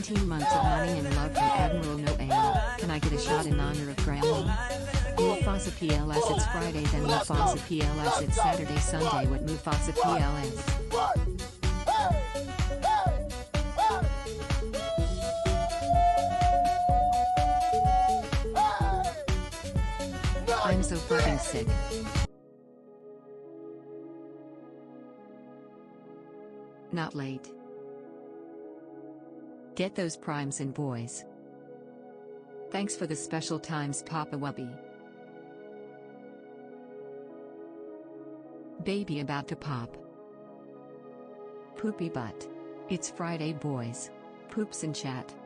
17 months of money and love from Admiral Noel. Can I get a shot in honor of Grandma? Mufasa PLS, it's Friday, then Mufasa PLS, it's Saturday, Sunday with Mufasa PLS. I'm so fucking sick. Not late. Get those primes in, boys. Thanks for the special times, Papa Wubby. Baby about to pop. Poopy butt. It's Friday, boys. Poops in chat.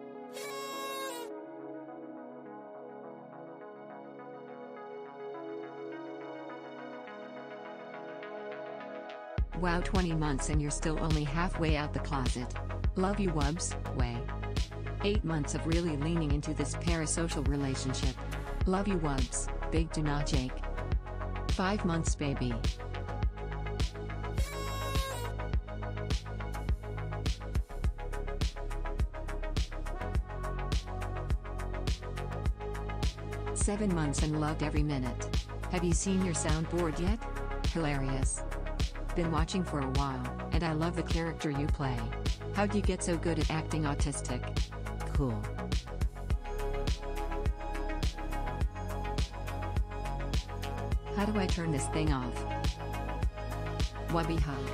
Wow, 20 months and you're still only halfway out the closet. Love you, Wubs. Way. 8 months of really leaning into this parasocial relationship. Love you, Wubs. Big do not Jake. 5 months, baby. Seven months and loved every minute. Have you seen your soundboard yet? Hilarious. Been watching for a while, and I love the character you play. How'd you get so good at acting autistic? Cool. How do I turn this thing off? Wubby hug.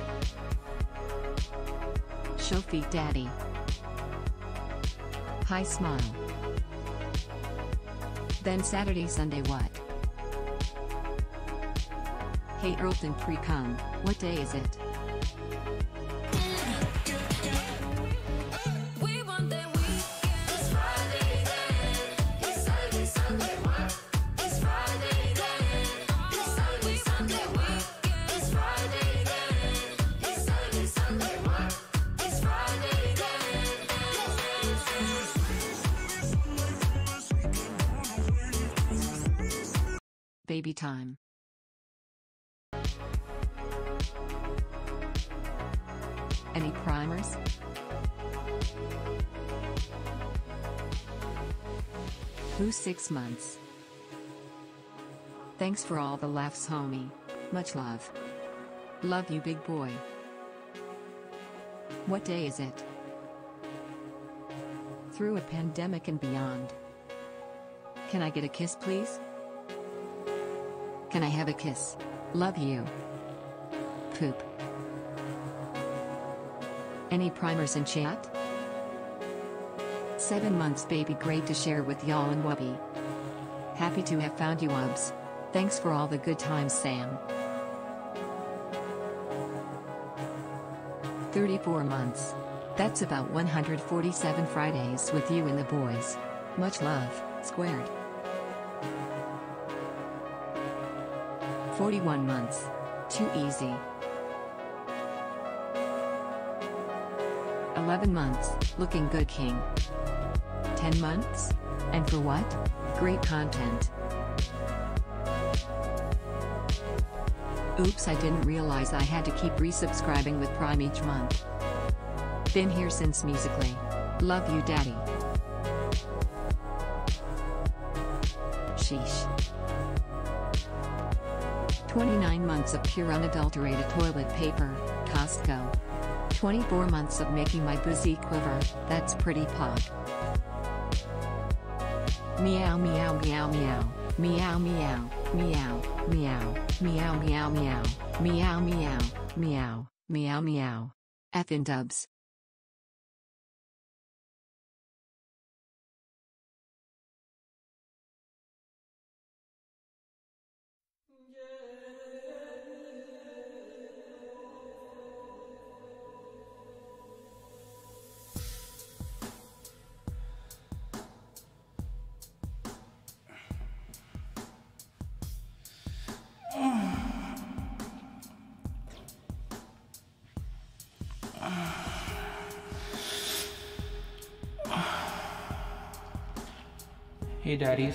Show feet daddy. Hi smile. Then Saturday, Sunday what? Hey Earlton pre-cum, what day is it? Baby time. Any primers? Who's 6 months? Thanks for all the laughs, homie. Much love. Love you, big boy. What day is it? Through a pandemic and beyond. Can I get a kiss, please? Can I have a kiss? Love you. Poop. Any primers in chat? 7 months, baby, great to share with y'all and Wubby. Happy to have found you, Wubs. Thanks for all the good times, Sam. 34 months. That's about 147 Fridays with you and the boys. Much love, squared. 41 months. Too easy. 11 months, looking good, king. 10 months? And for what? Great content. Oops, I didn't realize I had to keep resubscribing with Prime each month. Been here since musically. Love you, daddy. Sheesh. 29 months of pure unadulterated toilet paper, Costco. 24 months of making my pussy quiver, that's pretty pog. Meow meow meow meow, meow meow, meow, meow, meow meow meow, meow meow, meow, meow meow. Effin' dubs. Hey daddies.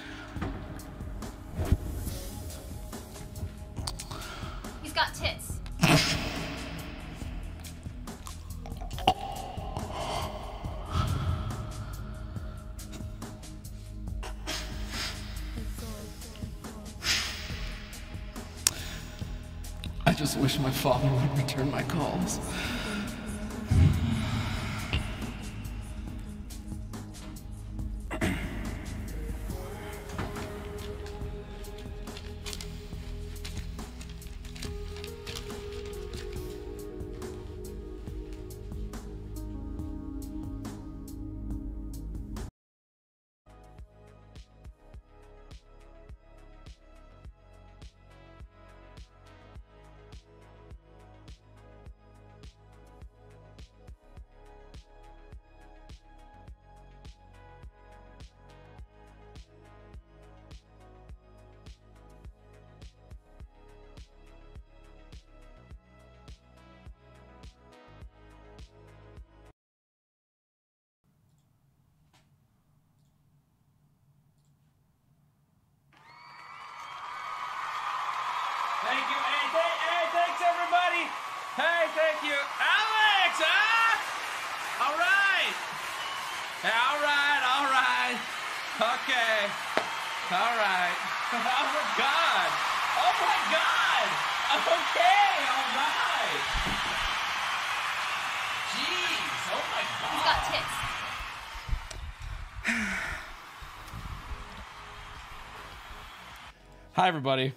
He's got tits. just wish my father would return my calls. Thank you. Hey, thanks everybody. Hey, thank you. Alex, All right. Hey, all right. Okay. All right. Oh my God. Okay, all right. Jeez, oh my God. He's got tits. Hi, everybody.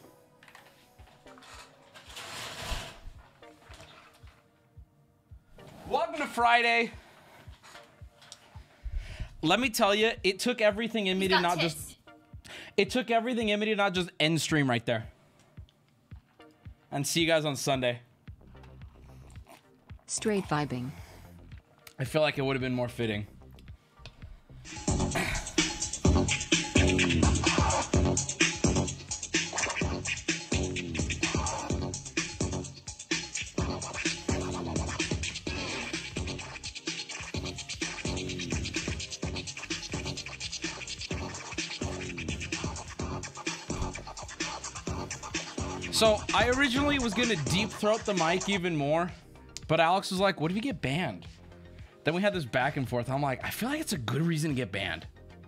Welcome to Friday. Let me tell you, it took everything in me to not just... It took everything in me to not just end stream right there. And see you guys on Sunday. Straight vibing. I feel like it would have been more fitting. So I originally was gonna deep throat the mic even more, but Alex was like, what if you get banned? Then we had this back and forth. I'm like, I feel like it's a good reason to get banned.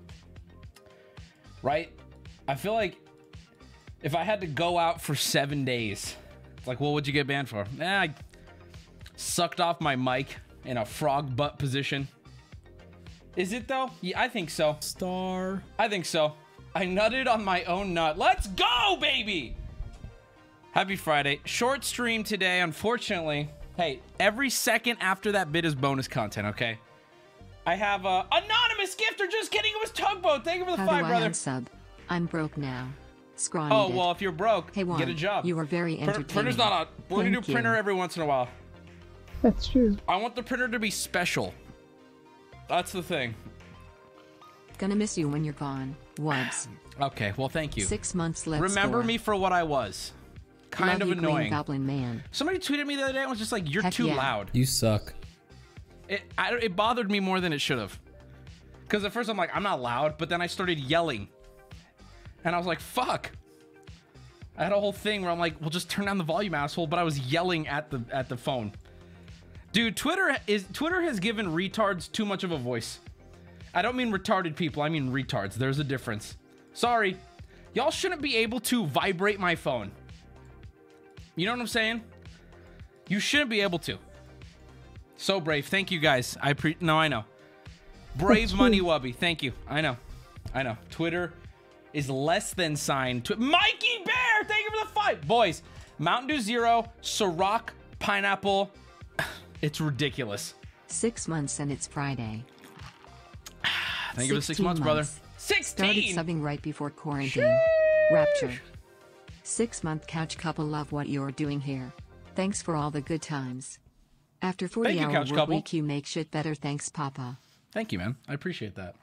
Right? I feel like if I had to go out for 7 days, it's like, well, what'd you get banned for? I sucked off my mic in a frog butt position. Is it though? Yeah, I think so. I think so. I nutted on my own nut. Let's go, baby! Happy Friday. Short stream today, unfortunately. Hey, every second after that bit is bonus content, okay? I have a anonymous gifter. Just kidding. It was Tugboat. Thank you for the $5, brother. Unsub? I'm broke now. Scrawny. Oh, well, if you're broke, hey, Juan, get a job. You are very entertaining. Printer's not on. We're going to do printer every once in a while. That's true. I want the printer to be special. That's the thing. Gonna miss you when you're gone. Wubs. Okay, well, thank you. 6 months left. Remember me for what I was. Kind of annoying. Goblin man. Somebody tweeted me the other day and was just like, you're too loud. You suck. It bothered me more than it should have. Because at first I'm like, I'm not loud, but then I started yelling. And I was like, fuck. I had a whole thing where I'm like, well, just turn down the volume, asshole. But I was yelling at the phone. Dude, Twitter has given retards too much of a voice. I don't mean retarded people, I mean retards. There's a difference. Sorry. Y'all shouldn't be able to vibrate my phone. You know what I'm saying? You shouldn't be able to. So brave. Thank you guys. No, I know. Brave PaymoneyWubby. Thank you. I know. Twitter is less than signed. Mikey Bear. Thank you for the fight. Boys, Mountain Dew Zero, Ciroc, pineapple. It's ridiculous. 6 months and it's Friday. Thank you for the 6 months, brother. 16! Started subbing right before quarantine. Rapture. 6 month couch couple, love what you're doing here. Thanks for all the good times. After 40-hour work week, you make shit better. Thanks, Papa. Thank you, man. I appreciate that.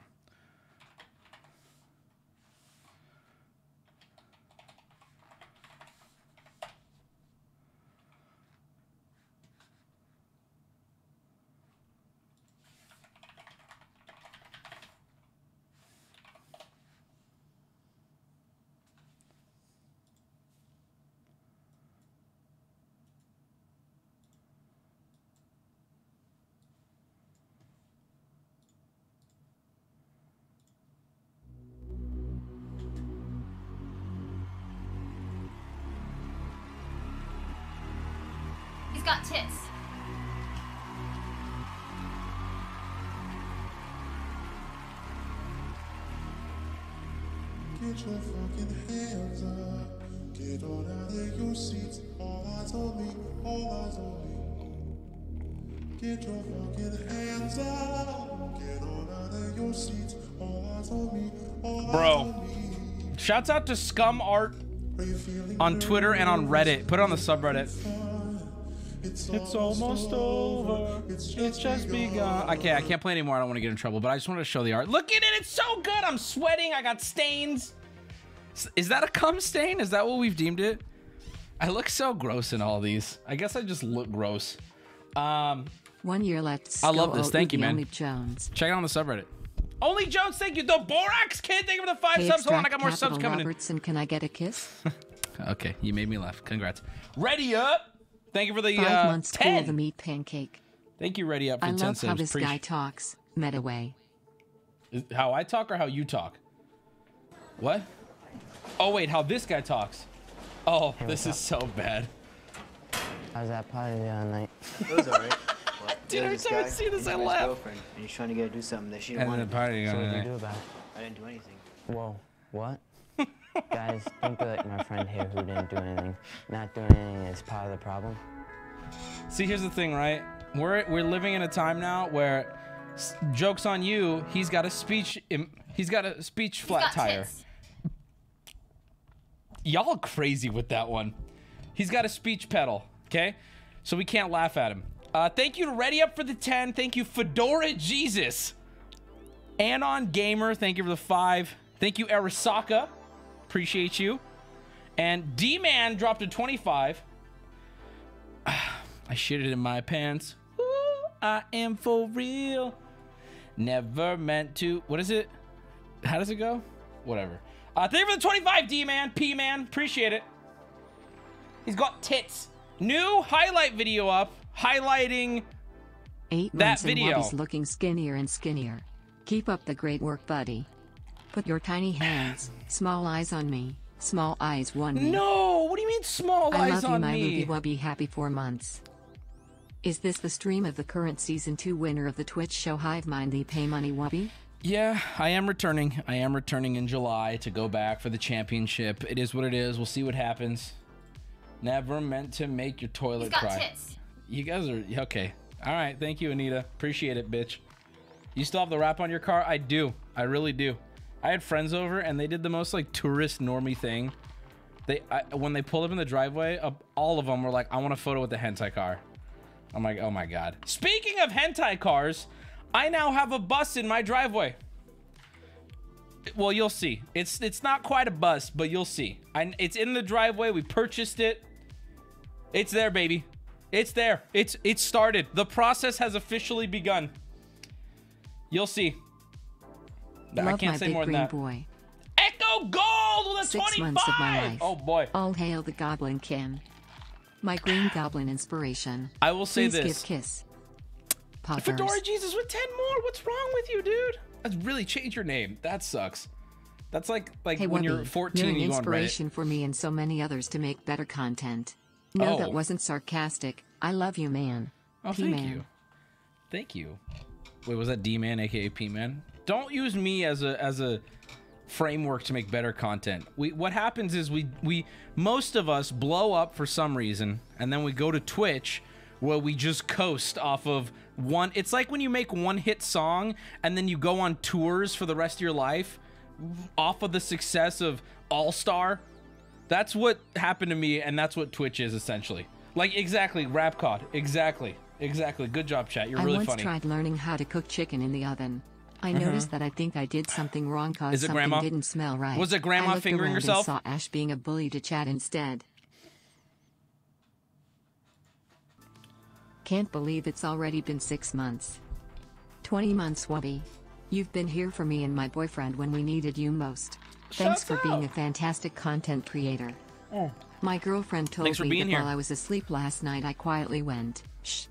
He's got tits. Get your fucking hands up. Get on out of your seats. All eyes on me. All eyes on me. Get your fucking hands up. Get on out of your seats. All eyes on me. All eyes on me. Shouts out to Scum Art on Twitter and on Reddit. Put it on the subreddit. It's almost over. It's just begun. Okay, I can't play anymore. I don't want to get in trouble, but I just wanted to show the art. Look at it. It's so good. I'm sweating. I got stains. Is that a cum stain? Is that what we've deemed it? I look so gross in all these. I guess I just look gross. 1 year left. I love this. Thank you, man. Only Jones. Check it out on the subreddit. Only Jones, thank you. The Borax Kid, thank you for the 5 subs. Hold on, I got more subs coming Robertson, can I get a kiss? Okay, you made me laugh. Congrats. Ready Up. Thank you for the 5 months 10. Cool the meat pancake. Thank you, Ready Up, for I 10 love subs. how this guy talks. Metaway. How I talk or how you talk? What? Oh, wait, how this guy talks. Oh, hey, this is so bad. How's that party the other night? It was alright. Dude, every time I see this, I laugh. And he's trying to get her to do something that she didn't And want the to do. party So on what did you it. do about it? I didn't do anything. Whoa, what? Guys, don't be like my friend here who didn't do anything. Not doing anything is part of the problem. See, here's the thing, right? We're living in a time now where joke's on you. He's got a speech flat tire. Tits. Y'all crazy with that one. He's got a speech pedal, okay? So we can't laugh at him. Thank you to Ready Up for the 10. Thank you, Fedora Jesus. Anon Gamer, thank you for the 5. Thank you, Arasaka. Appreciate you. And D-Man dropped a 25. I shitted in my pants. Ooh, I am for real. Never meant to. What is it? How does it go? Whatever. Thank you for the 25, D-Man, P-Man. Appreciate it. He's got tits. New highlight video up highlighting 8 that months video. And Wubby's looking skinnier and skinnier. Keep up the great work, buddy. Put your tiny hands, small eyes on me. Small eyes won me. No, what do you mean small I eyes love you, on my me? Wubby Wubby. Happy 4 months. Is this the stream of the current season 2 winner of the Twitch show Hive Mind, the PaymoneyWubby? Yeah, I am returning. I am returning in July to go back for the championship. It is what it is. We'll see what happens. Never meant to make your toilet He's got cry. tits. You guys are okay. All right, thank you, Anita. Appreciate it, bitch. You still have the wrap on your car? I do. I really do. I had friends over and they did the most like tourist normie thing. When they pulled up in the driveway, all of them were like, "I want a photo with the hentai car." I'm like, oh my god. Speaking of hentai cars, I now have a bus in my driveway. Well, you'll see. It's not quite a bus, but you'll see. It's in the driveway. We purchased it. It's there, baby. It's there. It's started. The process has officially begun. You'll see. Love I can't my say big more than green that. boy. Echo Gold with a 6 25. months of my life. Oh boy. All hail the Goblin King. My green goblin inspiration. I will say Please this. give kiss. Poggers. Fedora Jesus with 10 more. What's wrong with you, dude? Let's really change your name. That sucks. That's like Hey, when Wubby, you're 14 you're and an you go on Reddit. inspiration for me and so many others to make better content. No, Oh. that wasn't sarcastic. I love you, man. Oh, P-man. thank you. Thank you. Wait, was that D-Man, aka P-Man? Don't use me as a framework to make better content. What happens is we most of us blow up for some reason, and then we go to Twitch where we just coast off of one. It's like when you make one hit song and then you go on tours for the rest of your life off of the success of All Star. That's what happened to me, and that's what Twitch is essentially. Like exactly, Rapcod. Exactly. Good job, chat. You're really I once funny. tried learning how to cook chicken in the oven. I noticed that I think I did something wrong cause Is it something Grandma? didn't smell right. Was it Grandma I looked fingering around herself? And saw Ash being a bully to chat instead. Can't believe it's already been 6 months. 20 months, Wubby. You've been here for me and my boyfriend when we needed you most. Thanks Shut for being up. a fantastic content creator. My girlfriend told Thanks for me being that here. while I was asleep last night I quietly went, shh,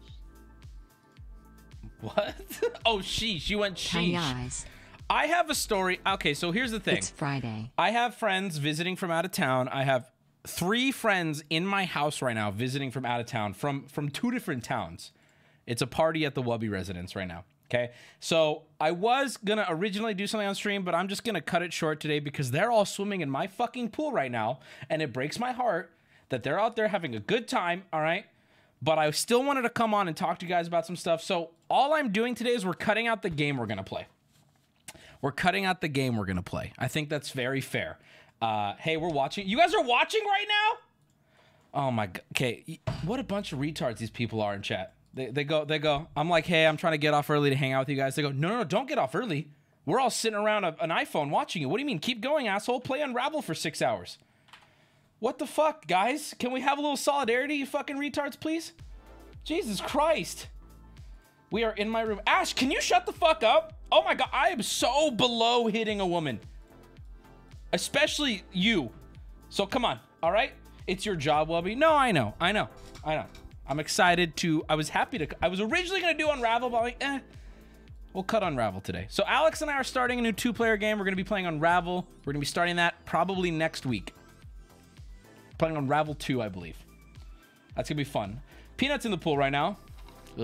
What? Oh, she went tiny sheesh. eyes. I have a story. Okay, so here's the thing. It's Friday. I have friends visiting from out of town. I have 3 friends in my house right now visiting from out of town, from 2 different towns. It's a party at the Wubby residence right now. Okay, so I was gonna originally do something on stream, but I'm just gonna cut it short today because they're all swimming in my fucking pool right now, and it breaks my heart that they're out there having a good time, all right? But I still wanted to come on and talk to you guys about some stuff. So all I'm doing today is we're cutting out the game we're gonna play. We're cutting out the game we're gonna play. I think that's very fair. Hey, we're watching. You guys are watching right now? Oh my god. Okay, what a bunch of retards these people are in chat. They go. I'm like, hey, I'm trying to get off early to hang out with you guys. They go, no, don't get off early. We're all sitting around an iPhone watching you. What do you mean? Keep going, asshole. Play Unravel for 6 hours. What the fuck, guys? Can we have a little solidarity, you fucking retards, please? Jesus Christ. We are in my room. Ash, can you shut the fuck up? Oh my god, I am so below hitting a woman. Especially you. So come on, all right? It's your job, Wubby. No, I know. I'm excited to, I was originally gonna do Unravel, but I'm like, we'll cut Unravel today. So Alex and I are starting a new 2-player game. We're gonna be playing Unravel. We're gonna be starting that probably next week. Playing Unravel 2, I believe. That's gonna be fun. Peanut's in the pool right now. Ugh.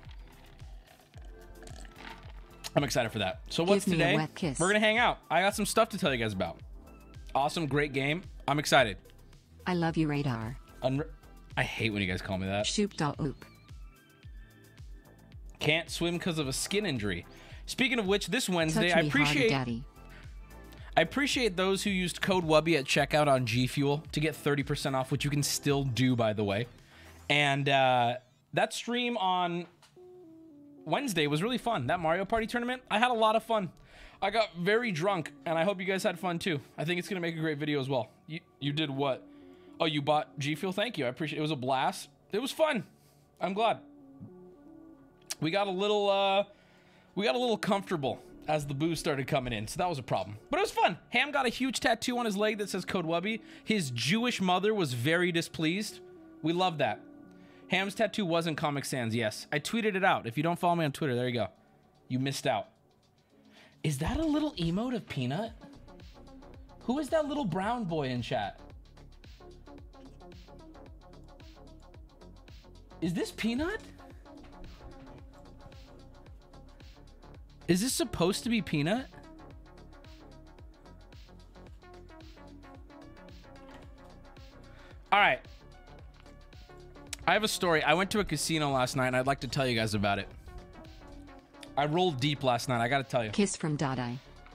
I'm excited for that. So what's today? We're gonna hang out. I got some stuff to tell you guys about. Awesome, great game. I'm excited. I love you, Radar. I hate when you guys call me that. Shoop-da-oop. Can't swim because of a skin injury. Speaking of which, this Wednesday, I appreciate those who used code Wubby at checkout on G Fuel to get 30% off, which you can still do, by the way. And that stream on Wednesday was really fun. That Mario Party tournament, I had a lot of fun. I got very drunk, and I hope you guys had fun too. I think it's gonna make a great video as well. You did what? Oh, you bought G Fuel? Thank you. I appreciate it. It was a blast. It was fun. I'm glad. We got a little comfortable as the booze started coming in, so that was a problem. But it was fun. Ham got a huge tattoo on his leg that says code Wubby. His Jewish mother was very displeased. We love that. Ham's tattoo was in Comic Sans, yes. I tweeted it out. If you don't follow me on Twitter, there you go. You missed out. Is that a little emote of Peanut? Who is that little brown boy in chat? Is this Peanut? Is this supposed to be Peanut? All right. I have a story. I went to a casino last night, and I'd like to tell you guys about it. I rolled deep last night. I got to tell you. Kiss from Dada.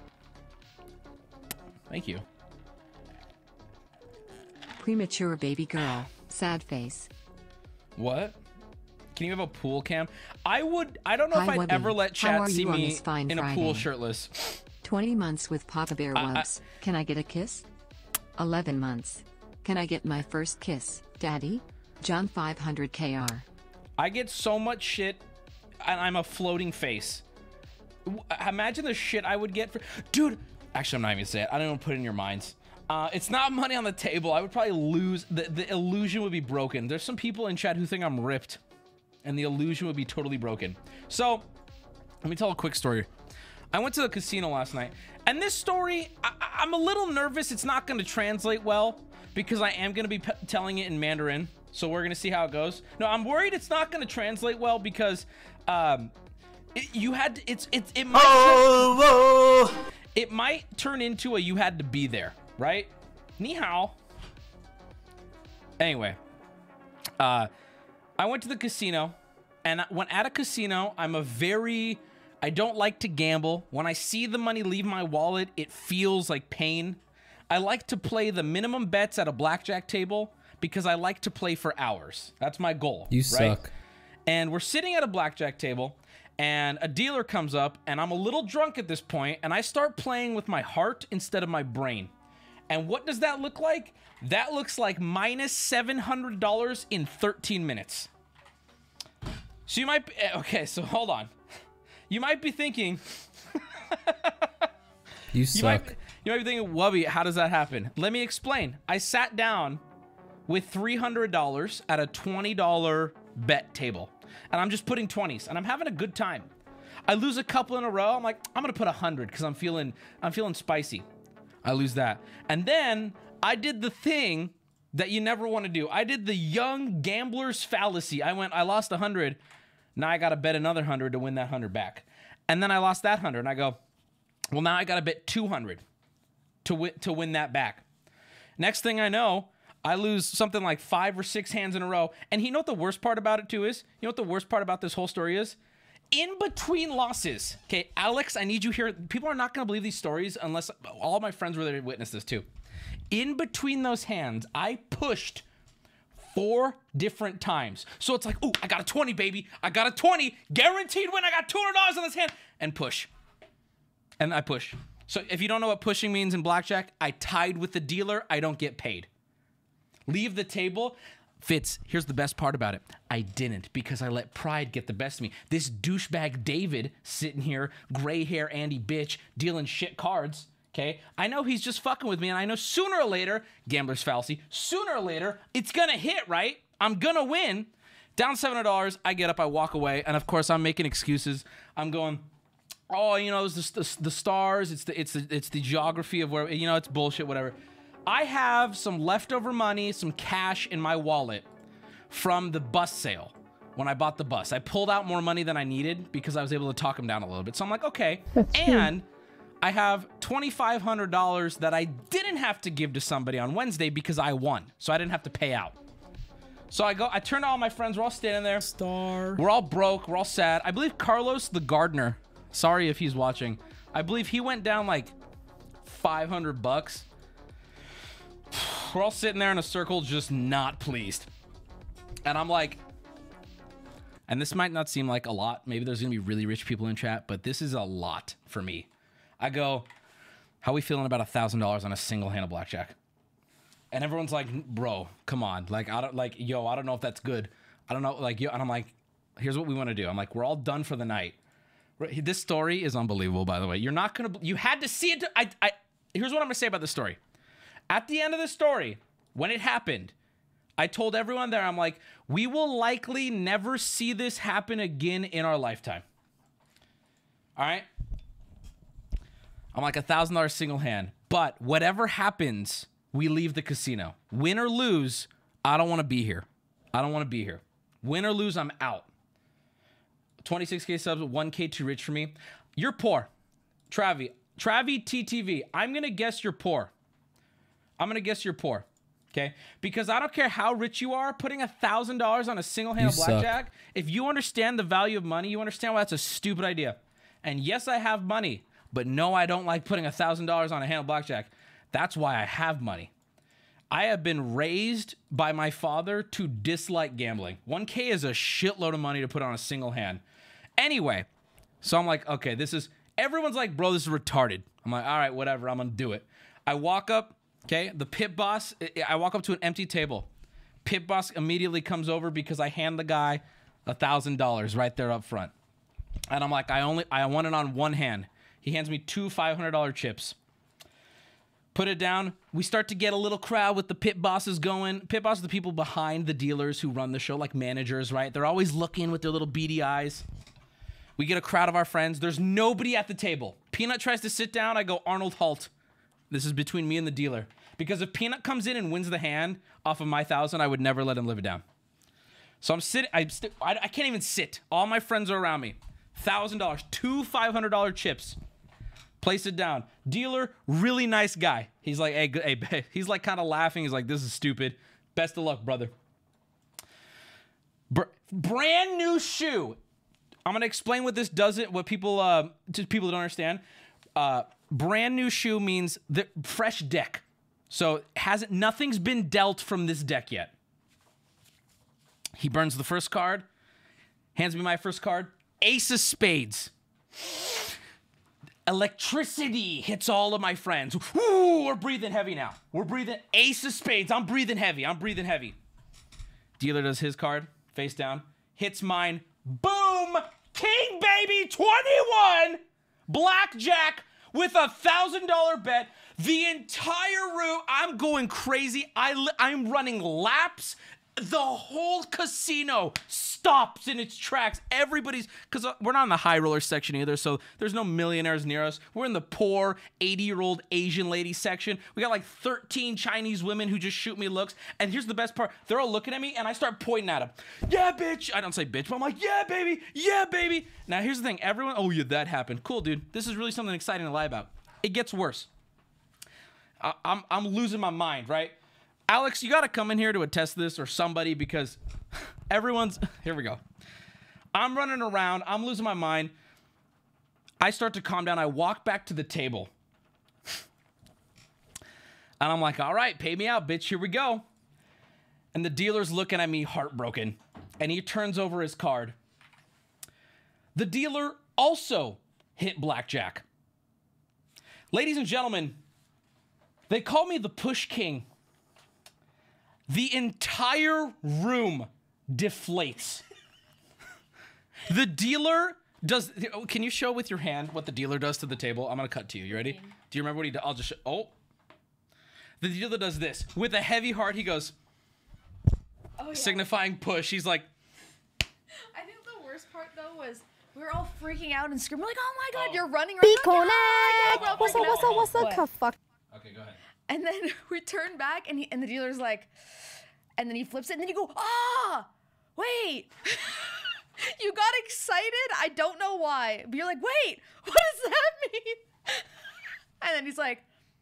Thank you. Premature baby girl. Sad face. What? Can you have a pool cam? I don't know if I'd ever let chat see me in a pool shirtless. 20 months with Papa Bear Wubs. Can I get a kiss? 11 months. Can I get my first kiss, Daddy? John 500 KR. I get so much shit, and I'm a floating face. Imagine the shit I would get for... Dude, actually, I'm not even gonna say it. I don't even put it in your minds. It's not money on the table. I would probably lose. The illusion would be broken. There's some people in chat who think I'm ripped, and the illusion would be totally broken. So, let me tell a quick story. I went to the casino last night, and this story, I'm a little nervous it's not going to translate well, because I am going to be telling it in Mandarin, so we're going to see how it goes. No, I'm worried it's not going to translate well, because it might turn into a you had to be there, right? Ni hao. Anyway, I went to the casino, and when at a casino, I don't like to gamble. When I see the money leave my wallet, it feels like pain. I like to play the minimum bets at a blackjack table because I like to play for hours. That's my goal. You right? suck. And we're sitting at a blackjack table, and a dealer comes up, and I'm a little drunk at this point, and I start playing with my heart instead of my brain. And what does that look like? That looks like minus $700 in 13 minutes. So you might be, okay, so hold on. You might be thinking... You suck. You might be thinking, Wubby, how does that happen? Let me explain. I sat down with $300 at a $20 bet table. And I'm just putting 20s, and I'm having a good time. I lose a couple in a row. I'm like, I'm gonna put 100 because I'm feeling spicy. I lose that. And then I did the thing that you never want to do. I did the young gambler's fallacy. I lost 100. Now I got to bet another 100 to win that 100 back. And then I lost that 100. And I go, well, now I got to bet 200 to win that back. Next thing I know, I lose something like 5 or 6 hands in a row. And you know what the worst part about it too is? You know what the worst part about this whole story is? In between losses. Okay, Alex, I need you here. People are not going to believe these stories unless all my friends were there to witness this too. In between those hands, I pushed 4 different times. So it's like, ooh, I got a 20, baby. I got a 20. Guaranteed win. I got $200 on this hand. And push. And I push. So if you don't know what pushing means in blackjack, I tied with the dealer. I don't get paid. Leave the table. Fitz, here's the best part about it. I didn't because I let pride get the best of me. This douchebag David sitting here, gray hair Andy bitch, dealing shit cards, okay? I know he's just fucking with me, and I know sooner or later, gambler's fallacy, sooner or later, it's gonna hit, right? I'm gonna win. Down $700, I get up, I walk away, and of course I'm making excuses. I'm going, oh, you know, it's the stars, it's the geography of where, you know, it's bullshit, whatever. I have some leftover money, some cash in my wallet from the bus sale when I bought the bus. I pulled out more money than I needed because I was able to talk him down a little bit. So I'm like, okay. And I have $2,500 that I didn't have to give to somebody on Wednesday because I won. So I didn't have to pay out. So I turn to all my friends. We're all standing there. We're all broke. We're all sad. I believe Carlos the gardener, sorry if he's watching, I believe he went down like $500. We're all sitting there in a circle, just not pleased. And I'm like, and this might not seem like a lot. Maybe there's gonna be really rich people in chat, but this is a lot for me. I go, how are we feeling about $1,000 on a single hand of blackjack? And everyone's like, bro, come on. Like, I don't know if that's good. I don't know, like, yo, and I'm like, here's what we want to do. I'm like, we're all done for the night. This story is unbelievable, by the way. You're not gonna, you had to see it. Here's what I'm gonna say about the story. At the end of the story, when it happened, I told everyone there, I'm like, we will likely never see this happen again in our lifetime. All right? I'm like $1,000 single hand. But whatever happens, we leave the casino. Win or lose, I don't want to be here. I don't want to be here. Win or lose, I'm out. 26K subs, 1K too rich for me. You're poor. Travi TTV, I'm going to guess you're poor. I'm going to guess you're poor, okay? Because I don't care how rich you are, putting $1,000 on a single hand of blackjack, if you understand the value of money, you understand why that's a stupid idea. And yes, I have money, but no, I don't like putting $1,000 on a hand of blackjack. That's why I have money. I have been raised by my father to dislike gambling. 1K is a shitload of money to put on a single hand. Anyway, so I'm like, okay, everyone's like, bro, this is retarded. I'm like, all right, whatever, I'm going to do it. I walk up. Okay, the pit boss, I walk up to an empty table. Pit boss immediately comes over because I hand the guy $1,000 right there up front. And I'm like, I want it on one hand. He hands me 2 $500 chips. Put it down. We start to get a little crowd with the pit bosses going. Pit bosses are the people behind the dealers who run the show, like managers, right? They're always looking with their little beady eyes. We get a crowd of our friends. There's nobody at the table. Peanut tries to sit down. I go, Arnold, halt. This is between me and the dealer. Because if Peanut comes in and wins the hand off of my 1,000, I would never let him live it down. So I'm sitting, I can't even sit. All my friends are around me. $1,000, 2 $500 chips. Place it down. Dealer, really nice guy. He's like, hey, he's like kind of laughing. He's like, this is stupid. Best of luck, brother. Brand new shoe. I'm going to explain what this doesn't, what people, to people that don't understand. Brand new shoe means the fresh deck. So nothing's been dealt from this deck yet. He burns the first card, hands me my first card. Ace of spades. Electricity hits all of my friends. Ooh, we're breathing heavy now. We're breathing ace of spades. I'm breathing heavy. I'm breathing heavy. Dealer does his card, face down, hits mine. Boom! King baby 21! Blackjack with $1,000 bet. The entire room, I'm going crazy. I'm running laps. the whole casino stops in its tracks. Everybody's, because we're not in the high roller section either, so there's no millionaires near us. We're in the poor 80-year-old Asian lady section. We got like 13 Chinese women who just shoot me looks. And here's the best part. They're all looking at me, and I start pointing at them. Yeah, bitch. I don't say bitch, but I'm like, yeah, baby. Yeah, baby. Now, here's the thing. Everyone, oh, yeah, that happened. Cool, dude. This is really something exciting to lie about. It gets worse. I'm losing my mind, right? Alex, you got to come in here to attest this, or somebody, because everyone's... Here we go. I'm running around. I'm losing my mind. I start to calm down. I walk back to the table. And I'm like, all right, pay me out, bitch. Here we go. And the dealer's looking at me heartbroken. And he turns over his card. The dealer also hit blackjack. Ladies and gentlemen, they call me the Push King. The entire room deflates. The dealer does... Can you show with your hand what the dealer does to the table? I'm going to cut to you. You ready? Do you remember what he does? I'll just show... Oh. The dealer does this. With a heavy heart, he goes... Oh, yeah. Signifying push. He's like... I think the worst part, though, was we were all freaking out and screaming like, oh my God, you're running right now. What's up? Fuck. Okay, go ahead. And then we turn back, and the dealer's like, and then he flips it, and then you go, ah, wait. You got excited? I don't know why. But you're like, wait, what does that mean? And then he's like.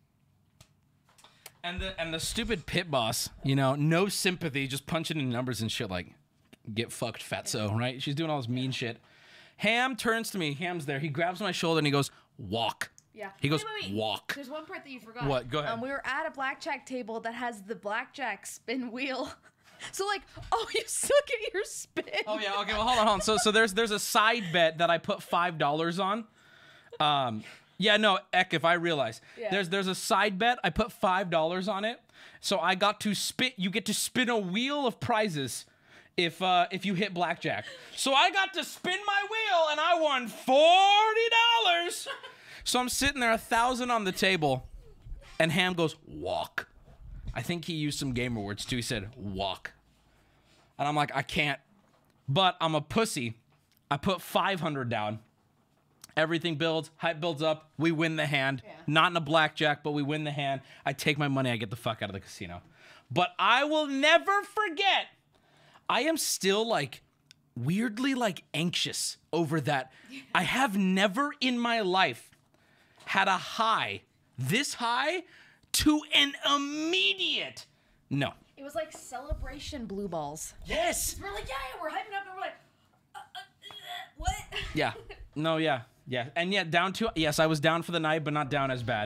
And the stupid pit boss, you know, no sympathy, just punching in numbers and shit like, get fucked, fatso, right? She's doing all this mean shit. Ham turns to me. Ham's there. He grabs my shoulder, and he goes, walk. Yeah. He goes, wait. walk. There's one part that you forgot. What? Go ahead. We were at a blackjack table that has the blackjack spin wheel. So like, oh, you still get your spin. Oh yeah. Okay. Well, hold on. So there's a side bet that I put $5 on. Yeah. No. Eck. If I realize there's a side bet I put $5 on it. So I got to spin. You get to spin a wheel of prizes if you hit blackjack. So I got to spin my wheel and I won $40. So I'm sitting there, 1,000 on the table, and Ham goes, walk. I think he used some gamer words too. He said, walk. And I'm like, I can't. But I'm a pussy. I put 500 down. Everything builds, hype builds up. We win the hand. Yeah. Not in a blackjack, but we win the hand. I take my money, I get the fuck out of the casino. But I will never forget. I am still like weirdly like anxious over that. I have never in my life had a high, this high, to an immediate no. It was like celebration blue balls. Yes. We're like, yeah, we're hyping up, and we're like, what? Yeah. No, yeah. Yeah. And yet down to, yes, I was down for the night, but not down as bad.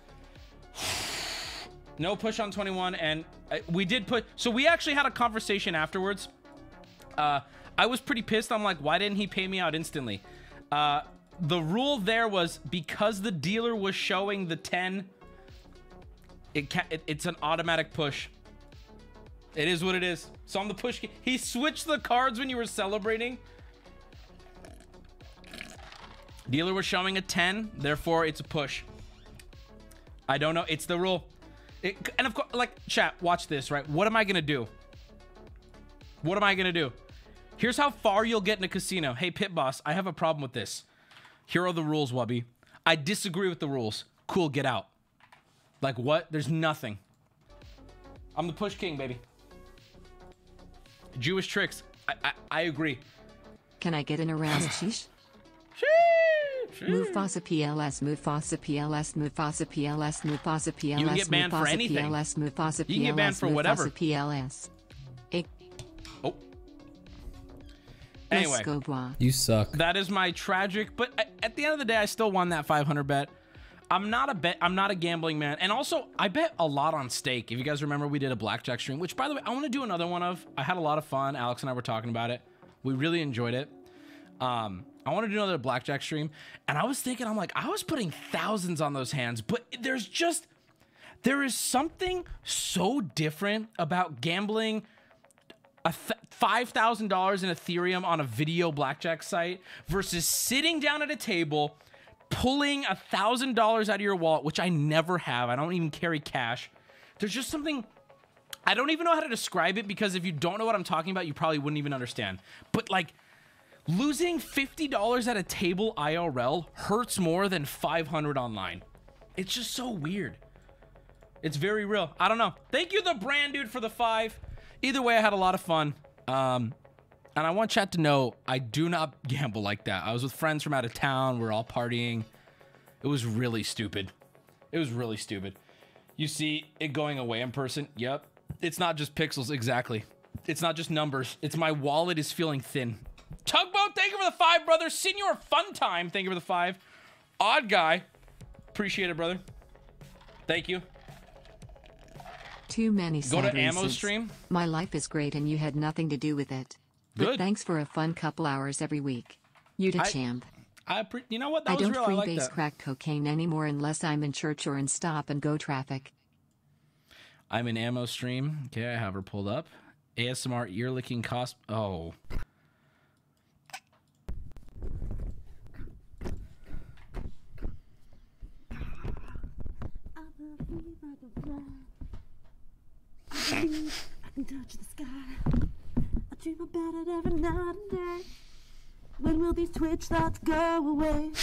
No push on 21, and we did put, so we actually had a conversation afterwards. I was pretty pissed. I'm like, why didn't he pay me out instantly? The rule there was because the dealer was showing the 10, it's an automatic push. It is what it is. So I'm the push. He switched the cards when you were celebrating. Dealer was showing a 10, therefore it's a push. I don't know. It's the rule. And of course, like, chat, watch this, right? What am I gonna do? What am I gonna do? Here's how far you'll get in a casino. Hey, pit boss, I have a problem with this. Here are the rules, Wubby. I disagree with the rules. Cool, get out. Like what? There's nothing. I'm the push king, baby. Jewish tricks. I agree. Can I get an aroused sheesh? Mufasa PLS, Mufasa PLS, Mufasa PLS, Mufasa PLS. You can get banned for anything. PLS, Mufasa PLS, you can get banned for whatever. PLS. Oh. Anyway, you suck. That is my tragic. But at the end of the day, I still won that 500 bet. I'm not a gambling man, and also I bet a lot on stake. If you guys remember, we did a blackjack stream, which by the way, I want to do another one of. I had a lot of fun. Alex and I were talking about it. We really enjoyed it. I want to do another blackjack stream, and I was thinking, I'm like, I was putting thousands on those hands, but there is something so different about gambling $5,000 in Ethereum on a video blackjack site versus sitting down at a table, pulling $1,000 out of your wallet, which I never have. I don't even carry cash. There's just something I don't even know how to describe it because if you don't know what I'm talking about, you probably wouldn't even understand. But like losing $50 at a table IRL hurts more than 500 online. It's just so weird. It's very real. I don't know. Thank you, the brand dude, for the 5. Either way, I had a lot of fun. And I want chat to know I do not gamble like that. I was with friends from out of town. We're all partying. It was really stupid. It was really stupid. You see it going away in person? Yep. It's not just pixels, exactly. It's not just numbers. It's my wallet is feeling thin. Tugboat, thank you for the 5, brother. Senior Fun Time, thank you for the 5. Odd Guy, appreciate it, brother. Thank you. Too many sad Go to Ammo races. Stream. My life is great and you had nothing to do with it. But Good. thanks for a fun couple hours every week. You the champ. You know what? That I was don't real. I like freebase that. crack cocaine anymore unless I'm in church or in stop and go traffic. I'm in Ammo Stream. Okay, I have her pulled up. ASMR ear licking cost. Oh. I can touch the sky. I dream about it every night and day. When will these twitch thoughts go away?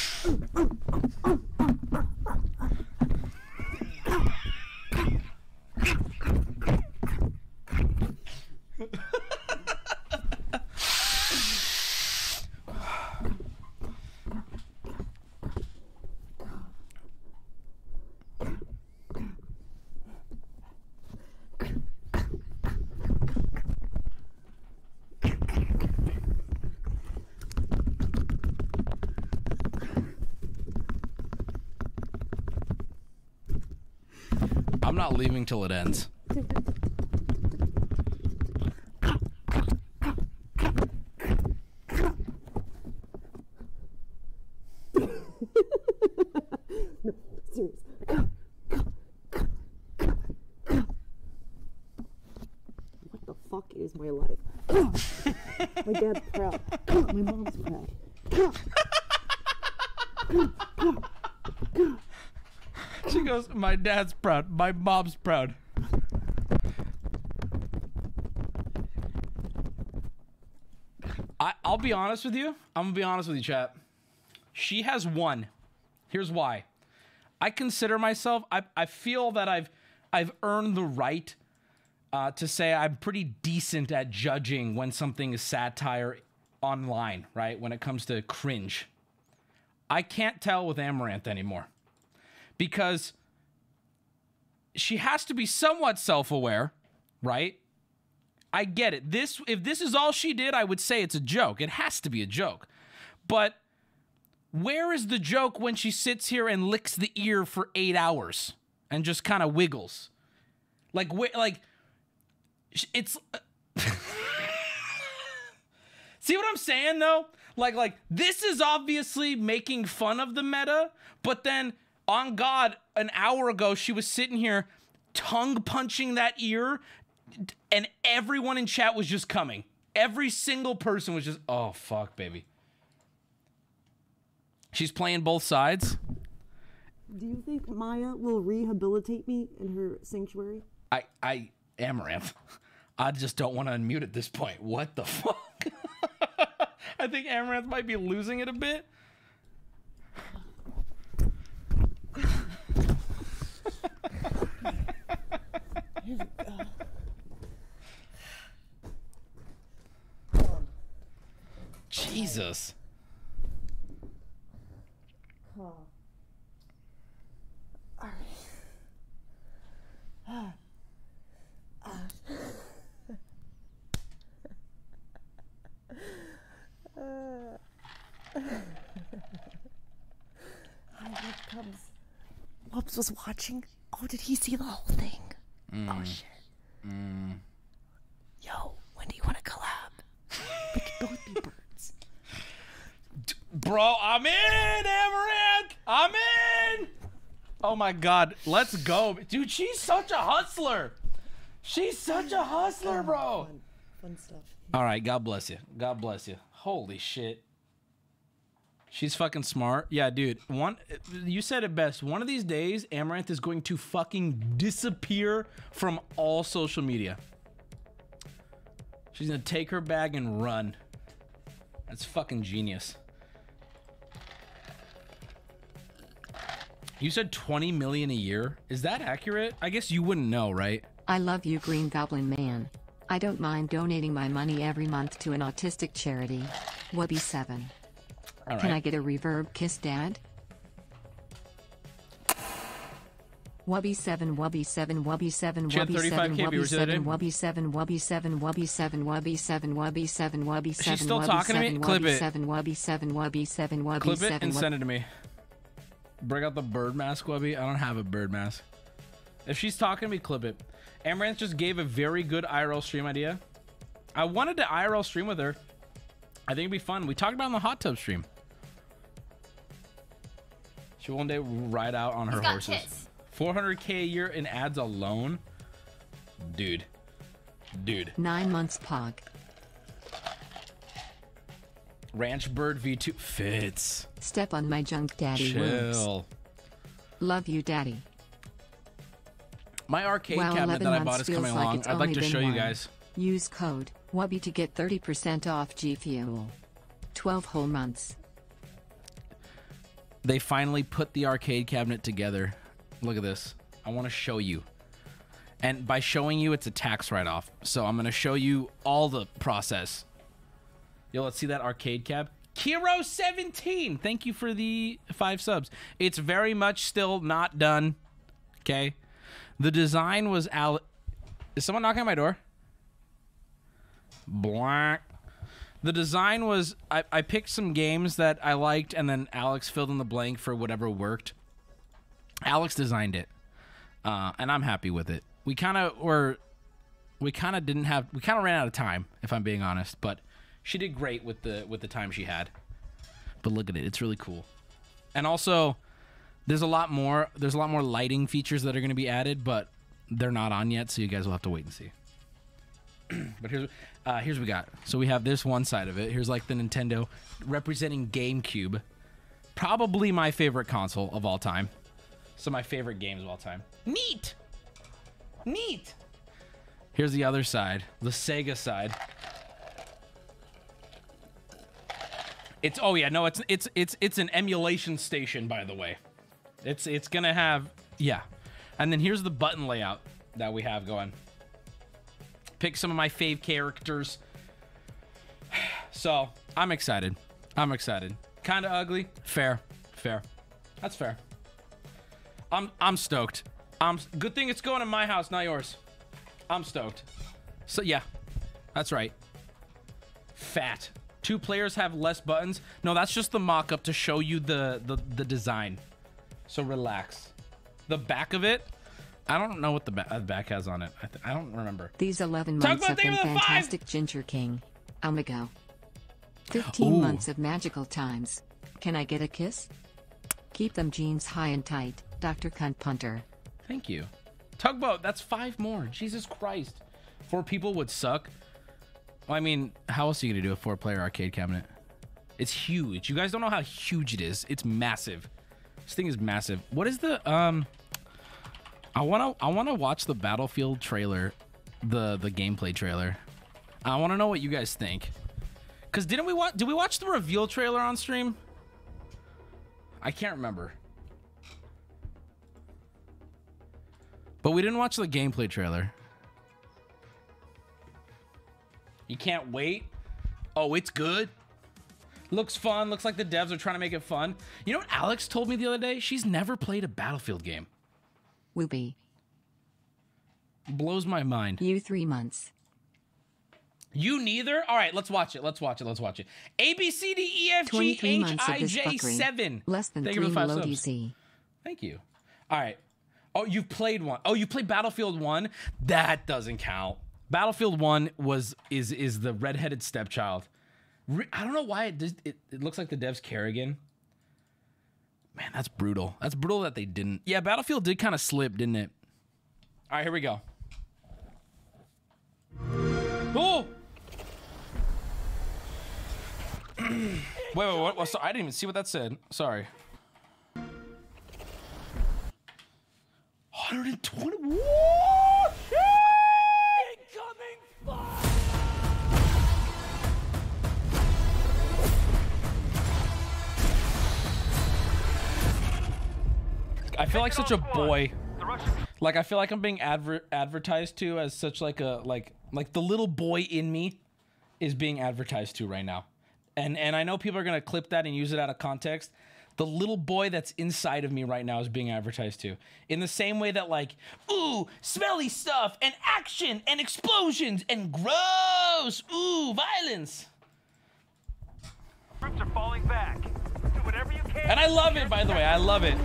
I'm not leaving till it ends. Serious. What the fuck is my life? My dad's proud. My mom's proud. She goes, my dad's proud. My mom's proud. I'll be honest with you. I'm going to be honest with you, chat. She has won. Here's why. I consider myself, I feel that I've earned the right to say I'm pretty decent at judging when something is satire online, right? When it comes to cringe. I can't tell with Amaranth anymore. Because she has to be somewhat self-aware, right? I get it. If this is all she did, I would say it's a joke. It has to be a joke. But where is the joke when she sits here and licks the ear for 8 hours and just kind of wiggles? Like, it's... See what I'm saying, though? Like this is obviously making fun of the meta, but then... On God, an hour ago, she was sitting here tongue punching that ear and everyone in chat was just coming. Every single person was just, oh, fuck, baby. She's playing both sides. Do you think Maya will rehabilitate me in her sanctuary? Amaranth, I just don't want to unmute at this point. What the fuck? I think Amaranth might be losing it a bit. Jesus. Oh. All right. Here comes. Whoops was watching. Oh, did he see the whole thing? Oh shit. Yo, when do you want to collab? We could both be birds. Bro, I'm in, Amaranth! I'm in! Oh my God, let's go. Dude, she's such a hustler. She's such a hustler, bro. Fun stuff. All right, God bless you. God bless you. Holy shit. She's fucking smart. Yeah, dude. You said it best. One of these days, Amaranth is going to fucking disappear from all social media. She's gonna take her bag and run. That's fucking genius. You said 20 million a year. Is that accurate? I guess you wouldn't know, right? I love you, Green Goblin Man. I don't mind donating my money every month to an autistic charity. Wubby 7. All right. Can I get a reverb kiss, Dad? Wubby 7, Wubby 7, Wubby 7, She had Wubby 35K 7, Wubby viewers the other 7, day. Wubby 7, Wubby 7, Wubby 7, Wubby 7, Wubby 7, Wubby 7, She's still Wubby talking to me? 7, Clip Wubby it. 7, Wubby 7, Wubby 7, Wubby Clip 7, it and send it to me. Break out the bird mask, Wubby. I don't have a bird mask. If she's talking to me, clip it. Amaranth just gave a very good IRL stream idea. I wanted to IRL stream with her. I think it'd be fun. We talked about it in the hot tub stream. She one day ride out on her horses. 400K a year in ads alone? Dude. 9 months pog. Ranch Bird V2 fits. Step on my junk, Daddy. Works. Chill. Love you, Daddy. My arcade Wow, cabinet 11 that I bought months is feels coming like along. it's I'd like only to been show you one. guys. Use code Wubby to get 30% off G Fuel. 12 whole months. They finally put the arcade cabinet together. Look at this. I want to show you. And by showing you, it's a tax write-off. So I'm going to show you all the process. Yo, let's see that arcade cab. Kiro17, thank you for the 5 subs. It's very much still not done. Okay. The design was Is someone knocking on my door? Black. The design was, I picked some games that I liked, and then Alex filled in the blank for whatever worked. Alex designed it, and I'm happy with it. We kind of ran out of time, if I'm being honest, but she did great with the time she had. But look at it, it's really cool. And also, there's a lot more lighting features that are going to be added, but they're not on yet, so you guys will have to wait and see. But here's what we got. So we have this one side of it. Here's like the Nintendo representing GameCube. Probably my favorite console of all time. Some of my favorite games of all time. Neat! Neat! Here's the other side. The Sega side. It's an emulation station, by the way. It's gonna have, yeah. And then here's the button layout that we have going. Pick some of my fave characters. So I'm excited. Kind of ugly. Fair. That's fair. I'm stoked. Good thing it's going in my house, not yours. I'm stoked. So yeah, that's right. Fat. 2 players have less buttons. No, that's just the mock-up to show you the design. So relax. The back of it, I don't know what the back has on it. I don't remember. These 11 months have been fantastic, Ginger King. Go. 15 months of magical times. Can I get a kiss? Keep them jeans high and tight, Dr. Cunt Punter. Thank you. Tugboat, that's 5 more. Jesus Christ. 4 people would suck. Well, I mean, how else are you gonna do a 4-player arcade cabinet? It's huge. You guys don't know how huge it is. It's massive. This thing is massive. What is the I wanna watch the Battlefield trailer, the gameplay trailer. I wanna know what you guys think. Cause did we watch the reveal trailer on stream? I can't remember. But we didn't watch the gameplay trailer. You can't wait? Oh, it's good. Looks fun. Looks like the devs are trying to make it fun. You know what Alex told me the other day? She's never played a Battlefield game. Wubby. Blows my mind. You 3 months. You neither? All right, let's watch it. A, B, C, D, E, F, G, 23 H, months of I, this J, fuckery. 7. Less than Thank 3 you for the 5 below subs. DZ. Thank you. All right. Oh, you've played one. Oh, you played Battlefield 1? That doesn't count. Battlefield 1 is the redheaded stepchild. I don't know why it looks like the devs Kerrigan. Man, that's brutal. That's brutal that they didn't. Yeah, Battlefield did kind of slip, didn't it? All right, here we go. Oh! Wait, what? So, I didn't even see what that said. Sorry. 120. Whoa, shit! I feel like such a boy. Like I feel like I'm being advertised to as such like a like the little boy in me is being advertised to right now. And I know people are gonna clip that and use it out of context. The little boy that's inside of me right now is being advertised to. In the same way that like, ooh, smelly stuff and action and explosions and gross, ooh, violence. Troops are falling back. Do whatever you can. And I love it, by the way. I love it.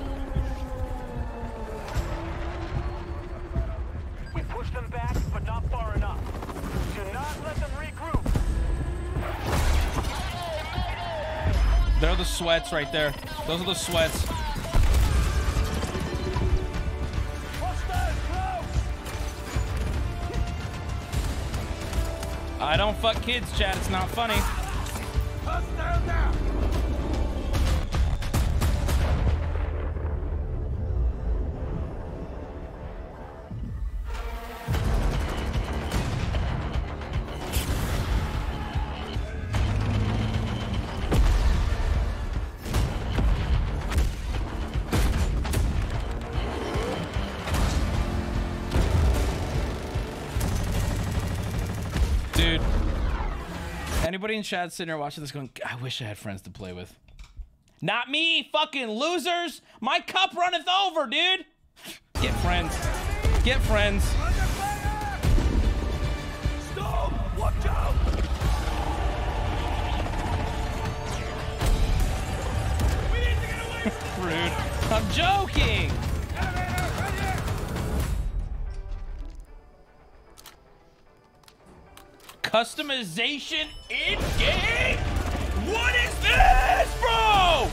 We push them back, but not far enough. Do not let them regroup. There are the sweats right there. Those are the sweats. I don't fuck kids, chat. It's not funny. Dude, anybody in chat sitting there watching this going, I wish I had friends to play with. Not me, fucking losers. My cup runneth over, dude. Get friends. Get friends. Stop! Watch out! We need to get away! Rude. I'm joking. Customization in game? What is this, bro?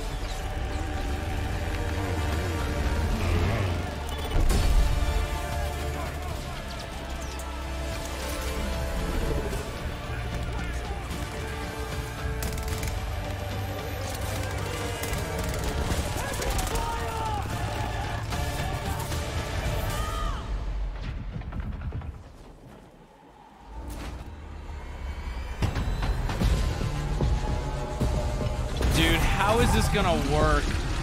Dude, how is this gonna work?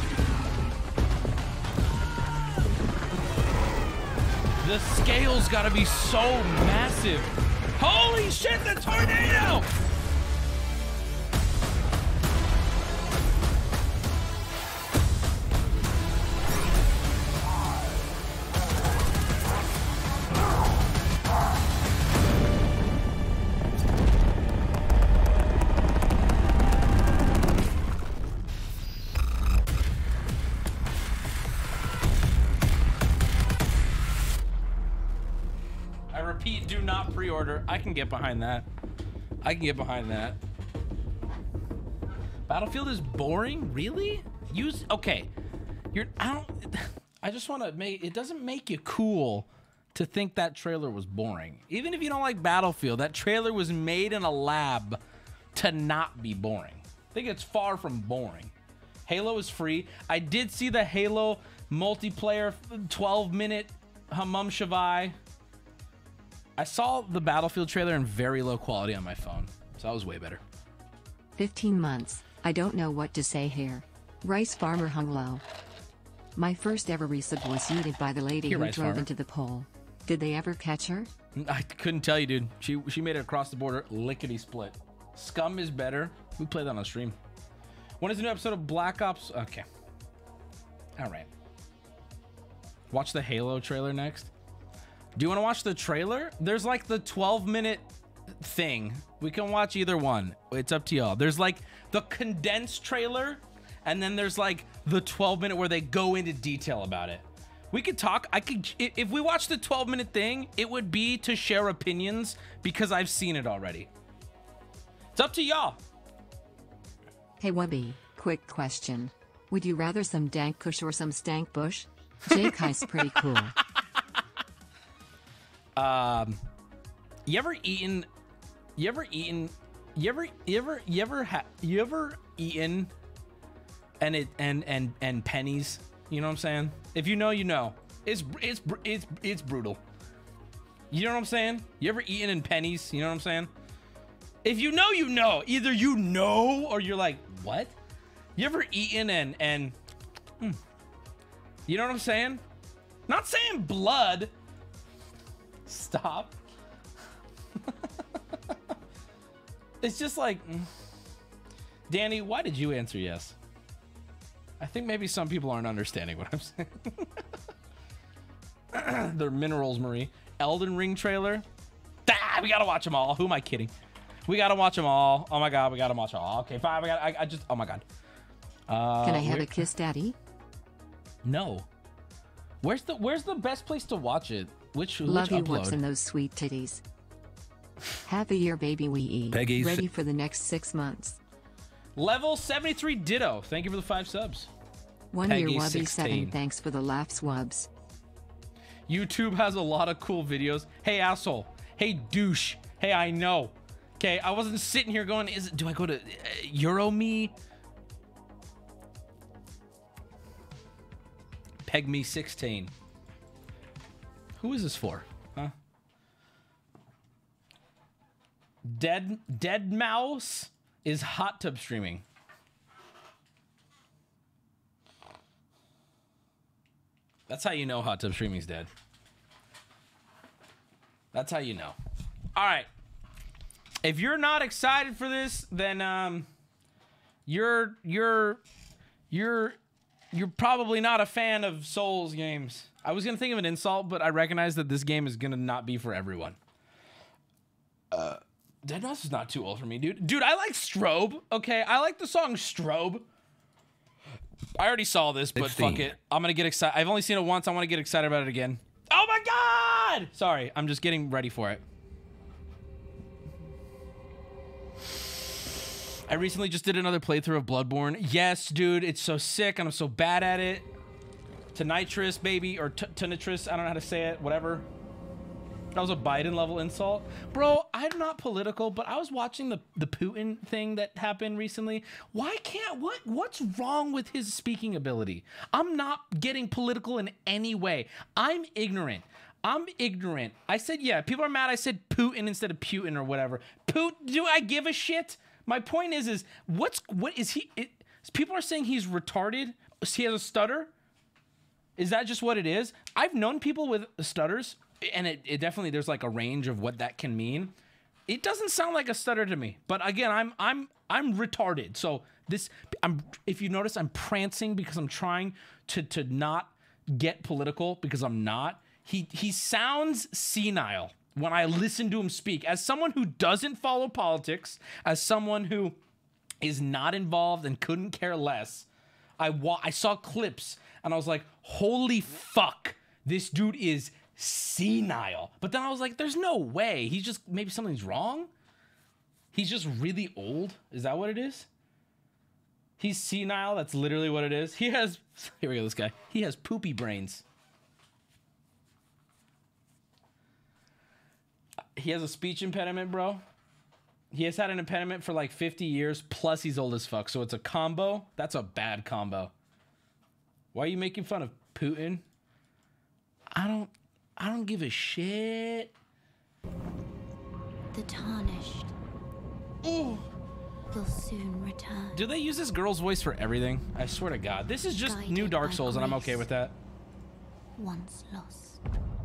The scale's gotta be so massive. Holy shit, the tornado! I repeat, do not pre-order. I can get behind that. I can get behind that. Battlefield is boring? Really? Okay. I just want to make, it doesn't make you cool to think that trailer was boring. Even if you don't like Battlefield, that trailer was made in a lab to not be boring. I think it's far from boring. Halo is free. I did see the Halo multiplayer 12-minute Hammam Shavai. I saw the Battlefield trailer in very low quality on my phone, so that was way better. 15 months. I don't know what to say here. Rice farmer hung low. My first ever resub was yeeted by the lady Here, who Rice drove farmer. into the pole. Did they ever catch her? I couldn't tell you, dude. She made it across the border, lickety split. Scum is better. We played that on a stream. When is the new episode of Black Ops? Okay. All right. Watch the Halo trailer next. Do you want to watch the trailer? There's like the 12-minute thing. We can watch either one. It's up to y'all. There's like the condensed trailer, and then there's like the 12-minute where they go into detail about it. We could talk. If we watch the 12-minute thing, it would be to share opinions because I've seen it already. It's up to y'all. Hey Wubby, quick question. Would you rather some dank kush or some stank bush? Jake Heist's pretty cool. You ever eaten You ever eaten and pennies? You know what I'm saying? If you know, you know. It's brutal. You know what I'm saying? You ever eaten in pennies? You know what I'm saying? If you know, you know. Either you know or you're like, what? You ever eaten and you know what I'm saying? Not saying blood. Stop. It's just like, Danny, why did you answer yes? I think maybe some people aren't understanding what I'm saying. They're minerals, Marie. Elden Ring trailer. Ah, we gotta watch them all. Who am I kidding? We gotta watch them all. Oh my god, we gotta watch them all. Okay, fine. I just. Oh my god. Can I have a kiss, Daddy? No. Where's the best place to watch it? Which Love you, upload? what's in those sweet titties? Happy year, baby. We eat. Peggy, ready for the next 6 months. Level 73 Ditto. Thank you for the 5 subs. 1 Peggy year, Wubby 16. 7. Thanks for the laughs, Wubs. YouTube has a lot of cool videos. Hey, asshole. Hey, douche. Hey, I know. Okay, I wasn't sitting here going, do I go to Eurome? Peg me 16. Who is this for? Huh? Dead Mouse is hot tub streaming. That's how you know hot tub streaming's dead. That's how you know. All right. If you're not excited for this, then you're probably not a fan of Souls games. I was gonna think of an insult, but I recognize that this game is gonna not be for everyone. Dead Mouse is not too old for me, dude. Dude, I like Strobe. Okay, I like the song Strobe. I already saw this, but fuck it. I'm gonna get excited. I've only seen it once. I want to get excited about it again. Oh my god! Sorry, I'm just getting ready for it. I recently just did another playthrough of Bloodborne. Yes, dude, it's so sick and I'm so bad at it. Tinnitrus, baby, or tinnitrus. I don't know how to say it. Whatever. That was a Biden level insult. Bro, I'm not political, but I was watching the Putin thing that happened recently. Why can't, what's wrong with his speaking ability? I'm not getting political in any way. I'm ignorant. I said, yeah, people are mad I said Putin instead of Putin or whatever. Do I give a shit? My point is what is he, people are saying he's retarded. He has a stutter. Is that just what it is? I've known people with stutters. And it definitely, there's like a range of what that can mean. It doesn't sound like a stutter to me, but again, I'm retarded. So if you notice, I'm prancing because I'm trying to not get political because I'm not. He sounds senile when I listen to him speak. As someone who doesn't follow politics, as someone who is not involved and couldn't care less, I saw clips and I was like, holy fuck, this dude is senile. But then I was like, there's no way. He's just, maybe something's wrong. He's just really old. Is that what it is? He's senile. That's literally what it is. He has, here we go, this guy. He has poopy brains. He has a speech impediment, bro. He has had an impediment for like 50 years, plus he's old as fuck. So it's a combo. That's a bad combo. Why are you making fun of Putin? I don't give a shit. The tarnished. Ooh. Will soon return. Do they use this girl's voice for everything? I swear to God. This is just new Dark Souls and I'm okay with that. Once lost.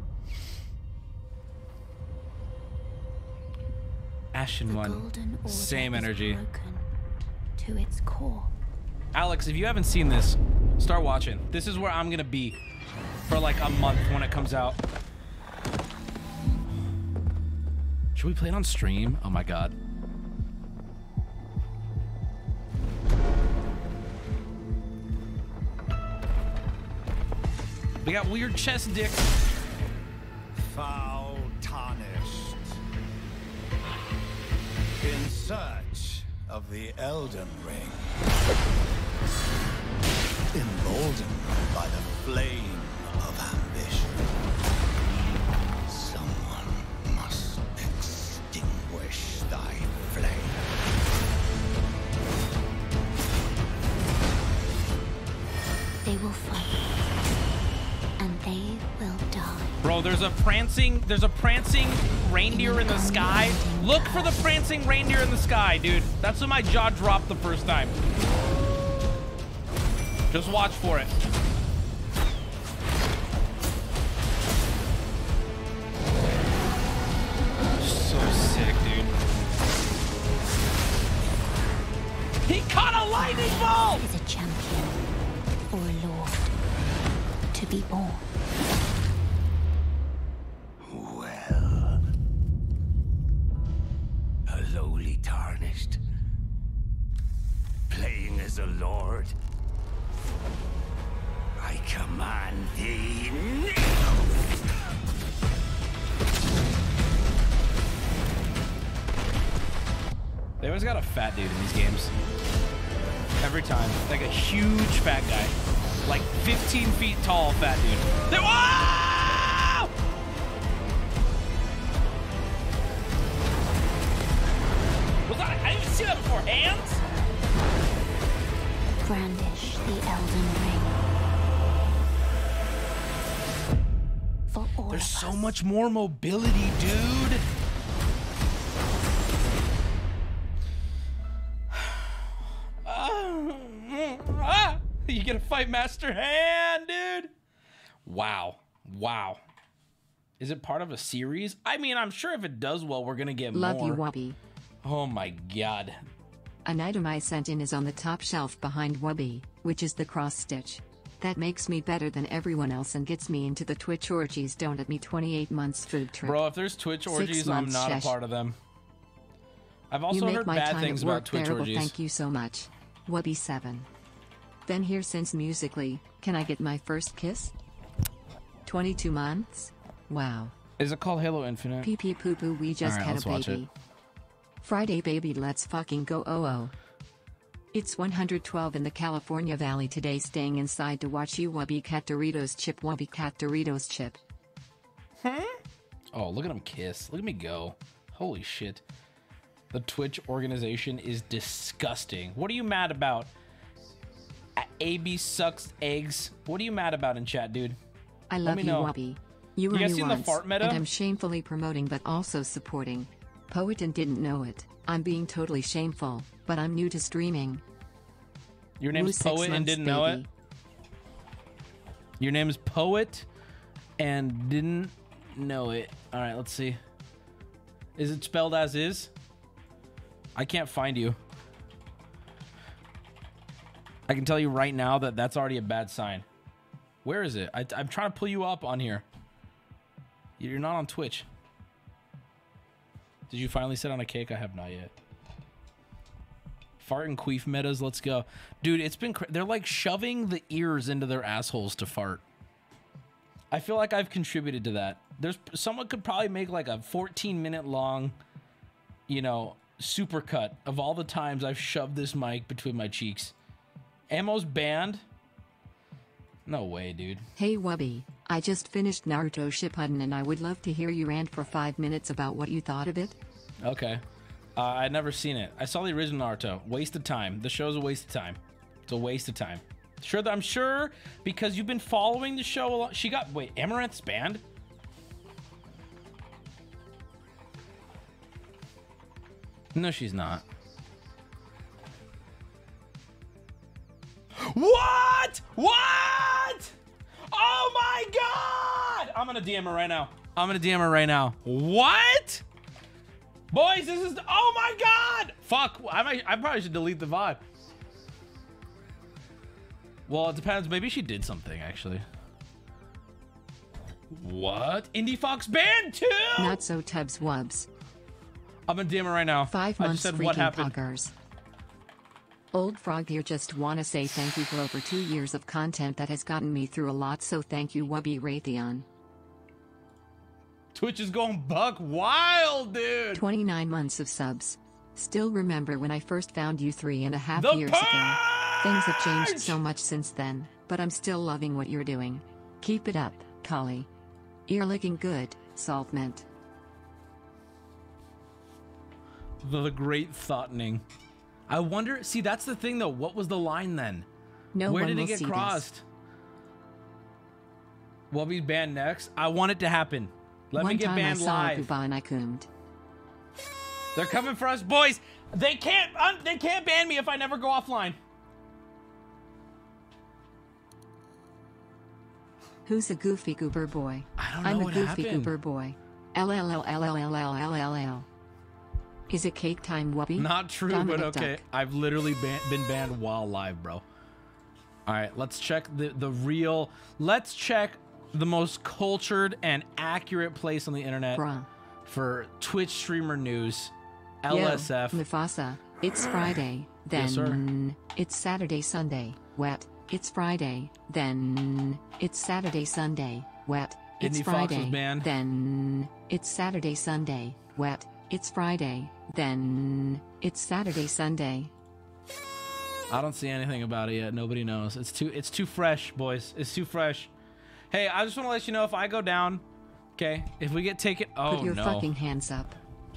Ashen One. Same energy. To its core. Alex, if you haven't seen this, start watching. This is where I'm gonna be for like a month when it comes out. Should we play it on stream? Oh my God. We got weird chest dicks. Foul tarnished. In search of the Elden Ring. Emboldened by the flame of ambition. Someone must extinguish thy flame. Bro, there's a prancing reindeer in the sky. Look for the prancing reindeer in the sky, dude. That's when my jaw dropped the first time. Just watch for it. So sick, dude. He caught a lightning bolt! Is a champion or a lord to be born. Well, a lowly tarnished, playing as a lord. I command thee now. They always got a fat dude in these games. Every time. Like a huge fat guy. Like 15 feet tall fat dude. They, whoa! Was that, I didn't even see that before. Hands? Brandish the Elden Ring. For all There's of so us. much more mobility, dude. You get a fight Master Hand, dude. Wow. Wow. Is it part of a series? I mean, I'm sure if it does well, we're gonna get Love more. you, Wubby. Oh my god. An item I sent in is on the top shelf behind Wubby, which is the cross stitch. That makes me better than everyone else and gets me into the Twitch orgies. Don't at me 28 months food trip. Bro, if there's Twitch 6 orgies, I'm months, not shesh. a part of them. I've You also make heard my bad time things at work about Twitch bearable. orgies. Thank you so much. Wubby 7. Then here since musically, can I get my first kiss? 22 months? Wow. Is it called Halo Infinite? Pee pee poo poo, we just Alright, had let's a watch baby. it. Friday baby, let's fucking go. Oh. It's 112 in the California Valley today, staying inside to watch you Wubby Cat Doritos chip. Wubby Cat Doritos chip. Oh, look at him kiss. Look at me go. Holy shit. The Twitch organization is disgusting. What are you mad about? AB sucks eggs. What are you mad about in chat, dude? I Let love me you, know. Wubby. You You were guys new seen the once, fart meta? and I'm shamefully promoting but also supporting. Poet and didn't know it. I'm being totally shameful, but I'm new to streaming. Your Woo, name's 6 Poet and months, didn't know it? baby. Your name's Poet and didn't know it. All right, let's see. Is it spelled as is? I can't find you. I can tell you right now that that's already a bad sign. Where is it? I'm trying to pull you up on here. You're not on Twitch. Did you finally sit on a cake? I have not yet. Fart and queef metas, let's go. Dude, it's been... They're like shoving the ears into their assholes to fart. I feel like I've contributed to that. Someone could probably make like a 14-minute long, you know, supercut of all the times I've shoved this mic between my cheeks. Ammo's banned? No way, dude. Hey Wubby, I just finished Naruto Shippuden and I would love to hear you rant for 5 minutes about what you thought of it. Okay. I'd never seen it. I saw the original Naruto. Waste of time. The show's a waste of time. It's a waste of time. Sure, I'm sure because you've been following the show a lot. She got... Wait, Amaranth's banned? No, she's not. What? What? Oh my god! I'm gonna DM her right now. I'm gonna DM her right now. What? Boys, this is... Oh my god! Fuck, I probably should delete the VOD. Well, it depends. Maybe she did something, actually. What? Indie Fox banned too? Not so Tubbs Wubs. I'm gonna DM her right now. 5 I months just said what freaking happened. poggers. Old Frog here, just wanna say thank you for over 2 years of content that has gotten me through a lot, so thank you Wubby Raytheon. Twitch is going buck wild, dude. 29 months of subs. Still remember when I first found you 3.5 The years ago. Things have changed so much since then, but I'm still loving what you're doing. Keep it up, Collie. You're looking good, Salt Mint. The great thoughtening. I wonder, see, that's the thing though. What was the line then? No Where one did it will get see crossed? Wubby's banned next. I want it to happen. Let me One get time banned I saw live. Kuba and I coomed. They're coming for us, boys. They can't ban me if I never go offline. Who's a goofy goober boy? I don't know I'm a what goofy happened. goober boy. LLLLLLLLL. Is it cake time, Wubby? Not true, Dominic but okay. Duck. I've literally been banned while live, bro. All right, let's check the real. Let's check the most cultured and accurate place on the internet Bruh. for Twitch streamer news. Yo, LSF. Mufasa, it's Friday, then Yes, sir. it's Saturday, Sunday, wet. It's Friday, then it's Saturday, Sunday, wet. It's Indie Fox was Friday, banned. then it's Saturday, Sunday, wet. It's Friday, then it's Saturday, Sunday. I don't see anything about it yet. Nobody knows. It's too fresh, boys. It's too fresh. Hey, I just want to let you know if I go down, okay? If we get taken, oh Put your no. fucking hands up.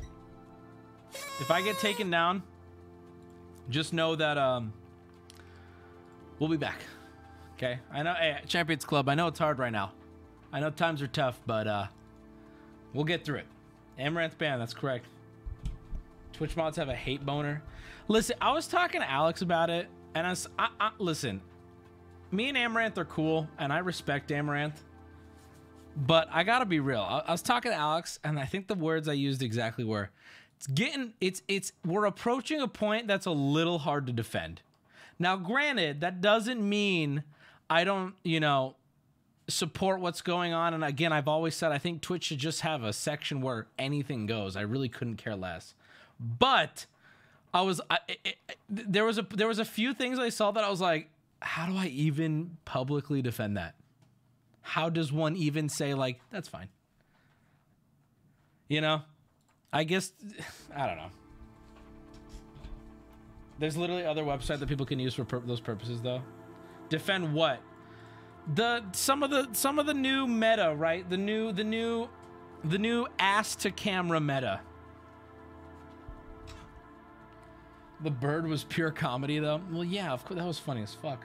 If I get taken down, just know that we'll be back. Okay? I know, hey, Champions Club, I know it's hard right now. I know times are tough, but we'll get through it. Amaranth band, that's correct. Twitch mods have a hate boner. Listen, I was talking to Alex about it, and listen, me and Amaranth are cool, and I respect Amaranth, but I gotta be real. I was talking to Alex, and I think the words I used exactly were, we're approaching a point that's a little hard to defend. Now, granted, that doesn't mean I don't, support what's going on. And again, I've always said I think Twitch should just have a section where anything goes. I really couldn't care less. But there was a few things I saw that I was like, how do I even publicly defend that? How does one even say like, that's fine? I guess, I don't know. There's literally other websites that people can use for those purposes though. Defend what? Some of the new meta, right? The new ass to camera meta. The bird was pure comedy though. Well, yeah, of course that was funny as fuck.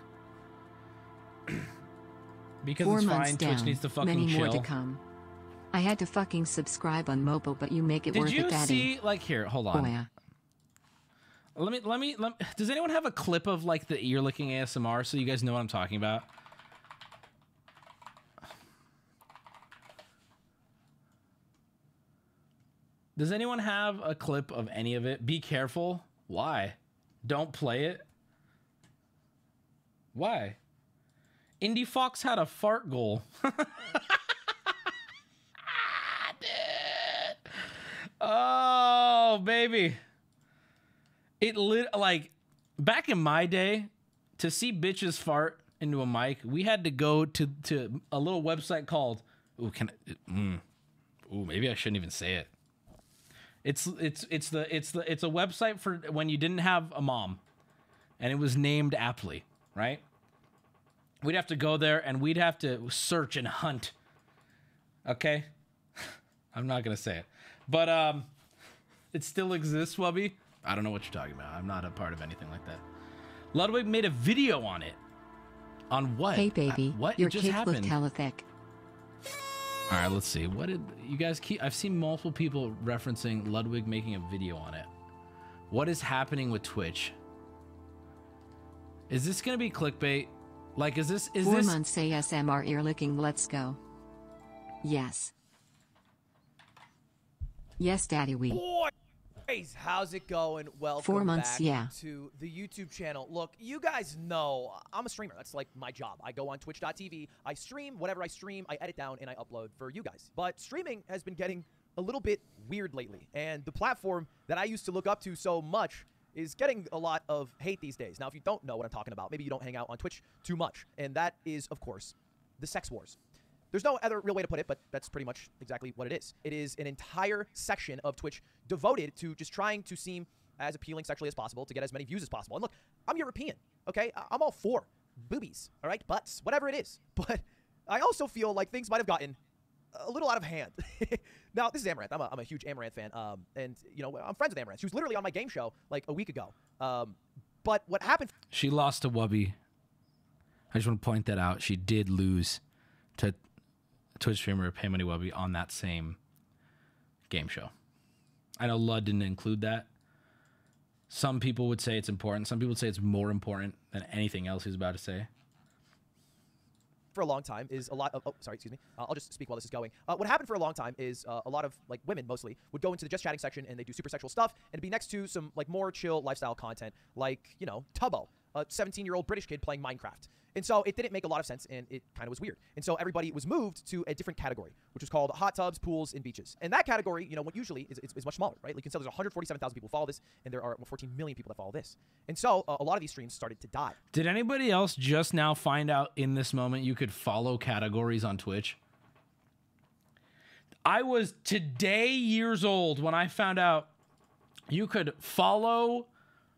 Because 4 it's months fine. down, Twitch needs to fucking many chill. more to come. I had to fucking subscribe on mobile, but you make it Did worth you it, Daddy. see? Like here, hold on. Oh, yeah. Let me. Does anyone have a clip of like the ear licking ASMR so you guys know what I'm talking about? Does anyone have a clip of any of it? Be careful. Why? Don't play it. Why? Indie Fox had a fart goal. Oh, baby. It lit like back in my day to see bitches fart into a mic. We had to go to a little website called maybe I shouldn't even say it. It's a website for when you didn't have a mom, and it was named aptly, right? We'd have to go there and we'd have to search and hunt. Okay, I'm not gonna say it, but it still exists, Wubby. I don't know what you're talking about. I'm not a part of anything like that. Ludwig made a video on it. On what? Hey, baby. What? Your It just cake happened. looked hella thick. All right, let's see. What did you guys keep? I've seen multiple people referencing Ludwig making a video on it. What is happening with Twitch? Is this gonna be clickbait? Like, is this? 4 months ASMR ear licking. Let's go. Yes. Yes, Daddy. Boys, how's it going? Welcome 4 months, back yeah. to the YouTube channel. Look, you guys know I'm a streamer. That's like my job. I go on twitch.tv, I stream whatever I stream, I edit down, and I upload for you guys. But streaming has been getting a little bit weird lately, and the platform that I used to look up to so much is getting a lot of hate these days. Now, if you don't know what I'm talking about, maybe you don't hang out on Twitch too much, and that is, of course, the sex wars. There's no other real way to put it, but that's pretty much exactly what it is. It is an entire section of Twitch devoted to just trying to seem as appealing sexually as possible to get as many views as possible. And look, I'm European, okay? I'm all for boobies, all right? Butts, whatever it is. But I also feel like things might have gotten a little out of hand. Now, this is Amaranth. I'm a huge Amaranth fan. And, you know, I'm friends with Amaranth. She was literally on my game show like a week ago. But what happened... She lost to Wubby. I just want to point that out. She did lose to Twitch streamer PaymoneyWubby on that same game show. I know Lud didn't include that. Some people would say it's important. Some people would say it's more important than anything else he's about to say. For a long time is a lot of, oh, sorry, excuse me. I'll just speak while this is going. What happened for a long time is a lot of like women mostly would go into the just chatting section and they do super sexual stuff and it'd be next to some like more chill lifestyle content like, you know, Tubbo, a 17-year-old British kid playing Minecraft. And so it didn't make a lot of sense and it kind of was weird. And so everybody was moved to a different category, which was called hot tubs, pools, and beaches. And that category, you know, what usually is much smaller, right? Like you can tell there's 147,000 people follow this and there are 14 million people that follow this. And so a lot of these streams started to die. Did anybody else just now find out in this moment you could follow categories on Twitch? I was today years old when I found out you could follow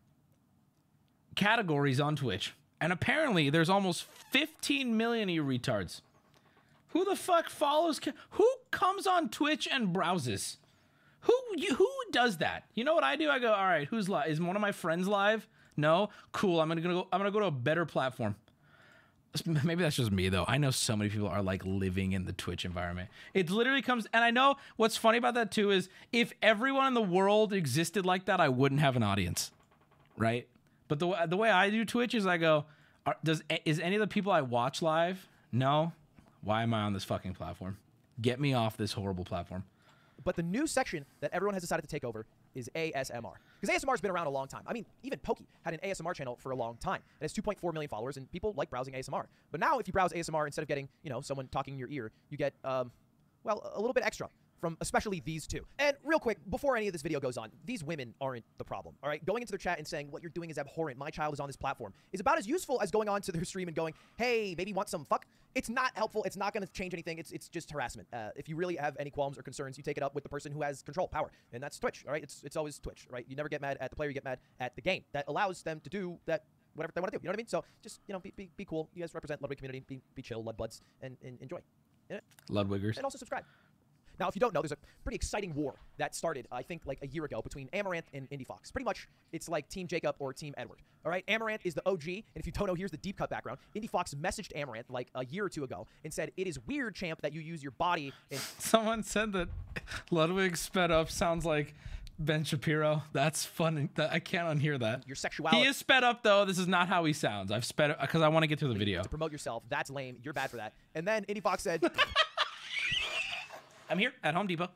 categories on Twitch. And apparently there's almost 15 million of you retards. Who the fuck follows? Who comes on Twitch and browses? Who does that? You know what I do? I go, all right, who's live? Is one of my friends live? No? Cool. I'm gonna go to a better platform. Maybe that's just me though. I know so many people are like living in the Twitch environment. It literally comes, and I know what's funny about that too is if everyone in the world existed like that, I wouldn't have an audience, right? But the way I do Twitch is I go, is any of the people I watch live? No. Why am I on this fucking platform? Get me off this horrible platform. But the new section that everyone has decided to take over is ASMR. Because ASMR has been around a long time. I mean, even Pokey had an ASMR channel for a long time. It has 2.4 million followers, and people like browsing ASMR. But now if you browse ASMR, instead of getting, you know, someone talking in your ear, you get, well, a little bit extra from especially these two. And real quick, before any of this video goes on, these women aren't the problem, all right? Going into their chat and saying, what you're doing is abhorrent, my child is on this platform, is about as useful as going on to their stream and going, hey, baby, want some fuck? It's not helpful. It's not going to change anything. It's just harassment. If you really have any qualms or concerns, you take it up with the person who has control, power, and that's Twitch, all right? It's always Twitch, right? You never get mad at the player, you get mad at the game. That allows them to do that, whatever they want to do, you know what I mean? So just, you know, be cool. You guys represent Ludwig community, be chill, Lud buds, and enjoy. Ludwiggers. And also subscribe. Now, if you don't know, there's a pretty exciting war that started, I think, like a year ago between Amaranth and IndieFox. Pretty much, it's like Team Jacob or Team Edward. All right, Amaranth is the OG, and if you don't know, here's the deep cut background. IndieFox messaged Amaranth like a year or two ago and said, it is weird, champ, that you use your body. And someone said that Ludwig sped up sounds like Ben Shapiro. That's funny. I can't unhear that. Your sexuality. He is sped up, though. This is not how he sounds. I've sped up because I want to get through the video. To promote yourself, that's lame. You're bad for that. And then IndieFox said... I'm here at Home Depot.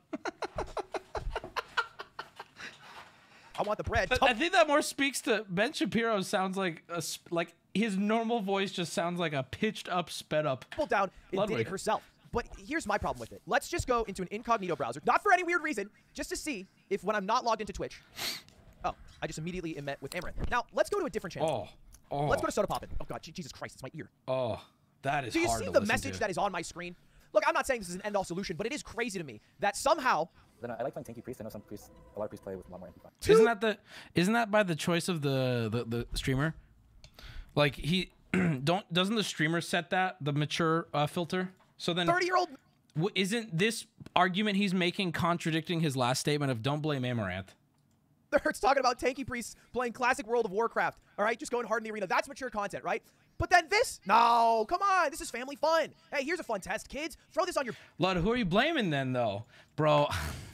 I want the bread. I think that more speaks to Ben Shapiro. Sounds like his normal voice just sounds like a pitched up, sped up. Pulled down and did it herself. But here's my problem with it. Let's just go into an incognito browser, not for any weird reason, just to see if when I'm not logged into Twitch, oh, I just immediately am met with Amaranth. Now let's go to a different channel. Oh. Let's go to Soda Poppin'. Oh God, Jesus Christ, it's my ear. Oh, that is. Do you hard see to the listen message to. that is on my screen? Look, I'm not saying this is an end-all solution, but it is crazy to me that somehow... Then I like playing Tanky Priest. I know a lot of priests play with a lot more MP5. Isn't that by the choice of the streamer? Like doesn't the streamer set the mature filter? So then 30-year-old... Isn't this argument he's making contradicting his last statement of don't blame Amaranth? It's talking about Tanky Priests playing classic World of Warcraft, all right? Just going hard in the arena. That's mature content, right? But then this? No, come on. This is family fun. Hey, here's a fun test, kids. Throw this on your... Lud, who are you blaming then, though? Bro.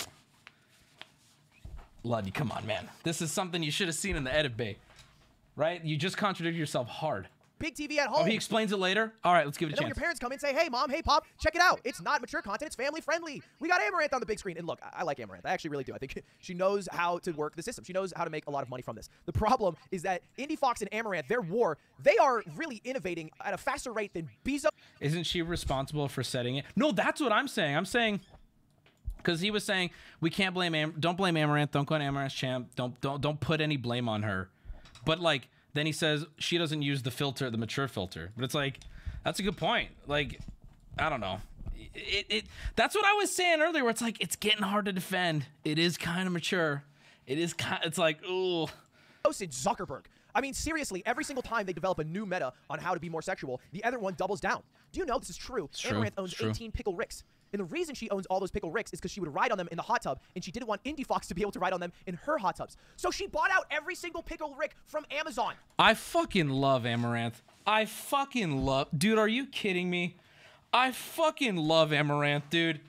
Lud, come on, man. This is something you should have seen in the edit bay. Right? You just contradicted yourself hard. Big TV at home. Oh, he explains it later? All right, let's give it a chance. When your parents come in and say, hey, mom, hey, pop, check it out. It's not mature content. It's family friendly. We got Amaranth on the big screen. And look, I like Amaranth. I actually really do. I think she knows how to work the system. She knows how to make a lot of money from this. The problem is that IndieFox and Amaranth, their war, they are really innovating at a faster rate than Bezo. Isn't she responsible for setting it? No, that's what I'm saying. I'm saying... Because he was saying, we can't blame don't blame Amaranth. Don't go on Amaranth's champ. Don't put any blame on her. But, like... Then he says she doesn't use the filter, the mature filter. But it's like, that's a good point. Like, I don't know. That's what I was saying earlier, where it's like, it's getting hard to defend. It is kind of mature. It's like, ooh. Zuckerberg. I mean, seriously, every single time they develop a new meta on how to be more sexual, the other one doubles down. Do you know this is true? Amaranth owns 18 pickle ricks. And the reason she owns all those pickle ricks is because she would ride on them in the hot tub, and she didn't want IndieFox to be able to ride on them in her hot tubs. So she bought out every single pickle rick from Amazon. I fucking love Amaranth. I fucking love... Dude, are you kidding me? I fucking love Amaranth, dude.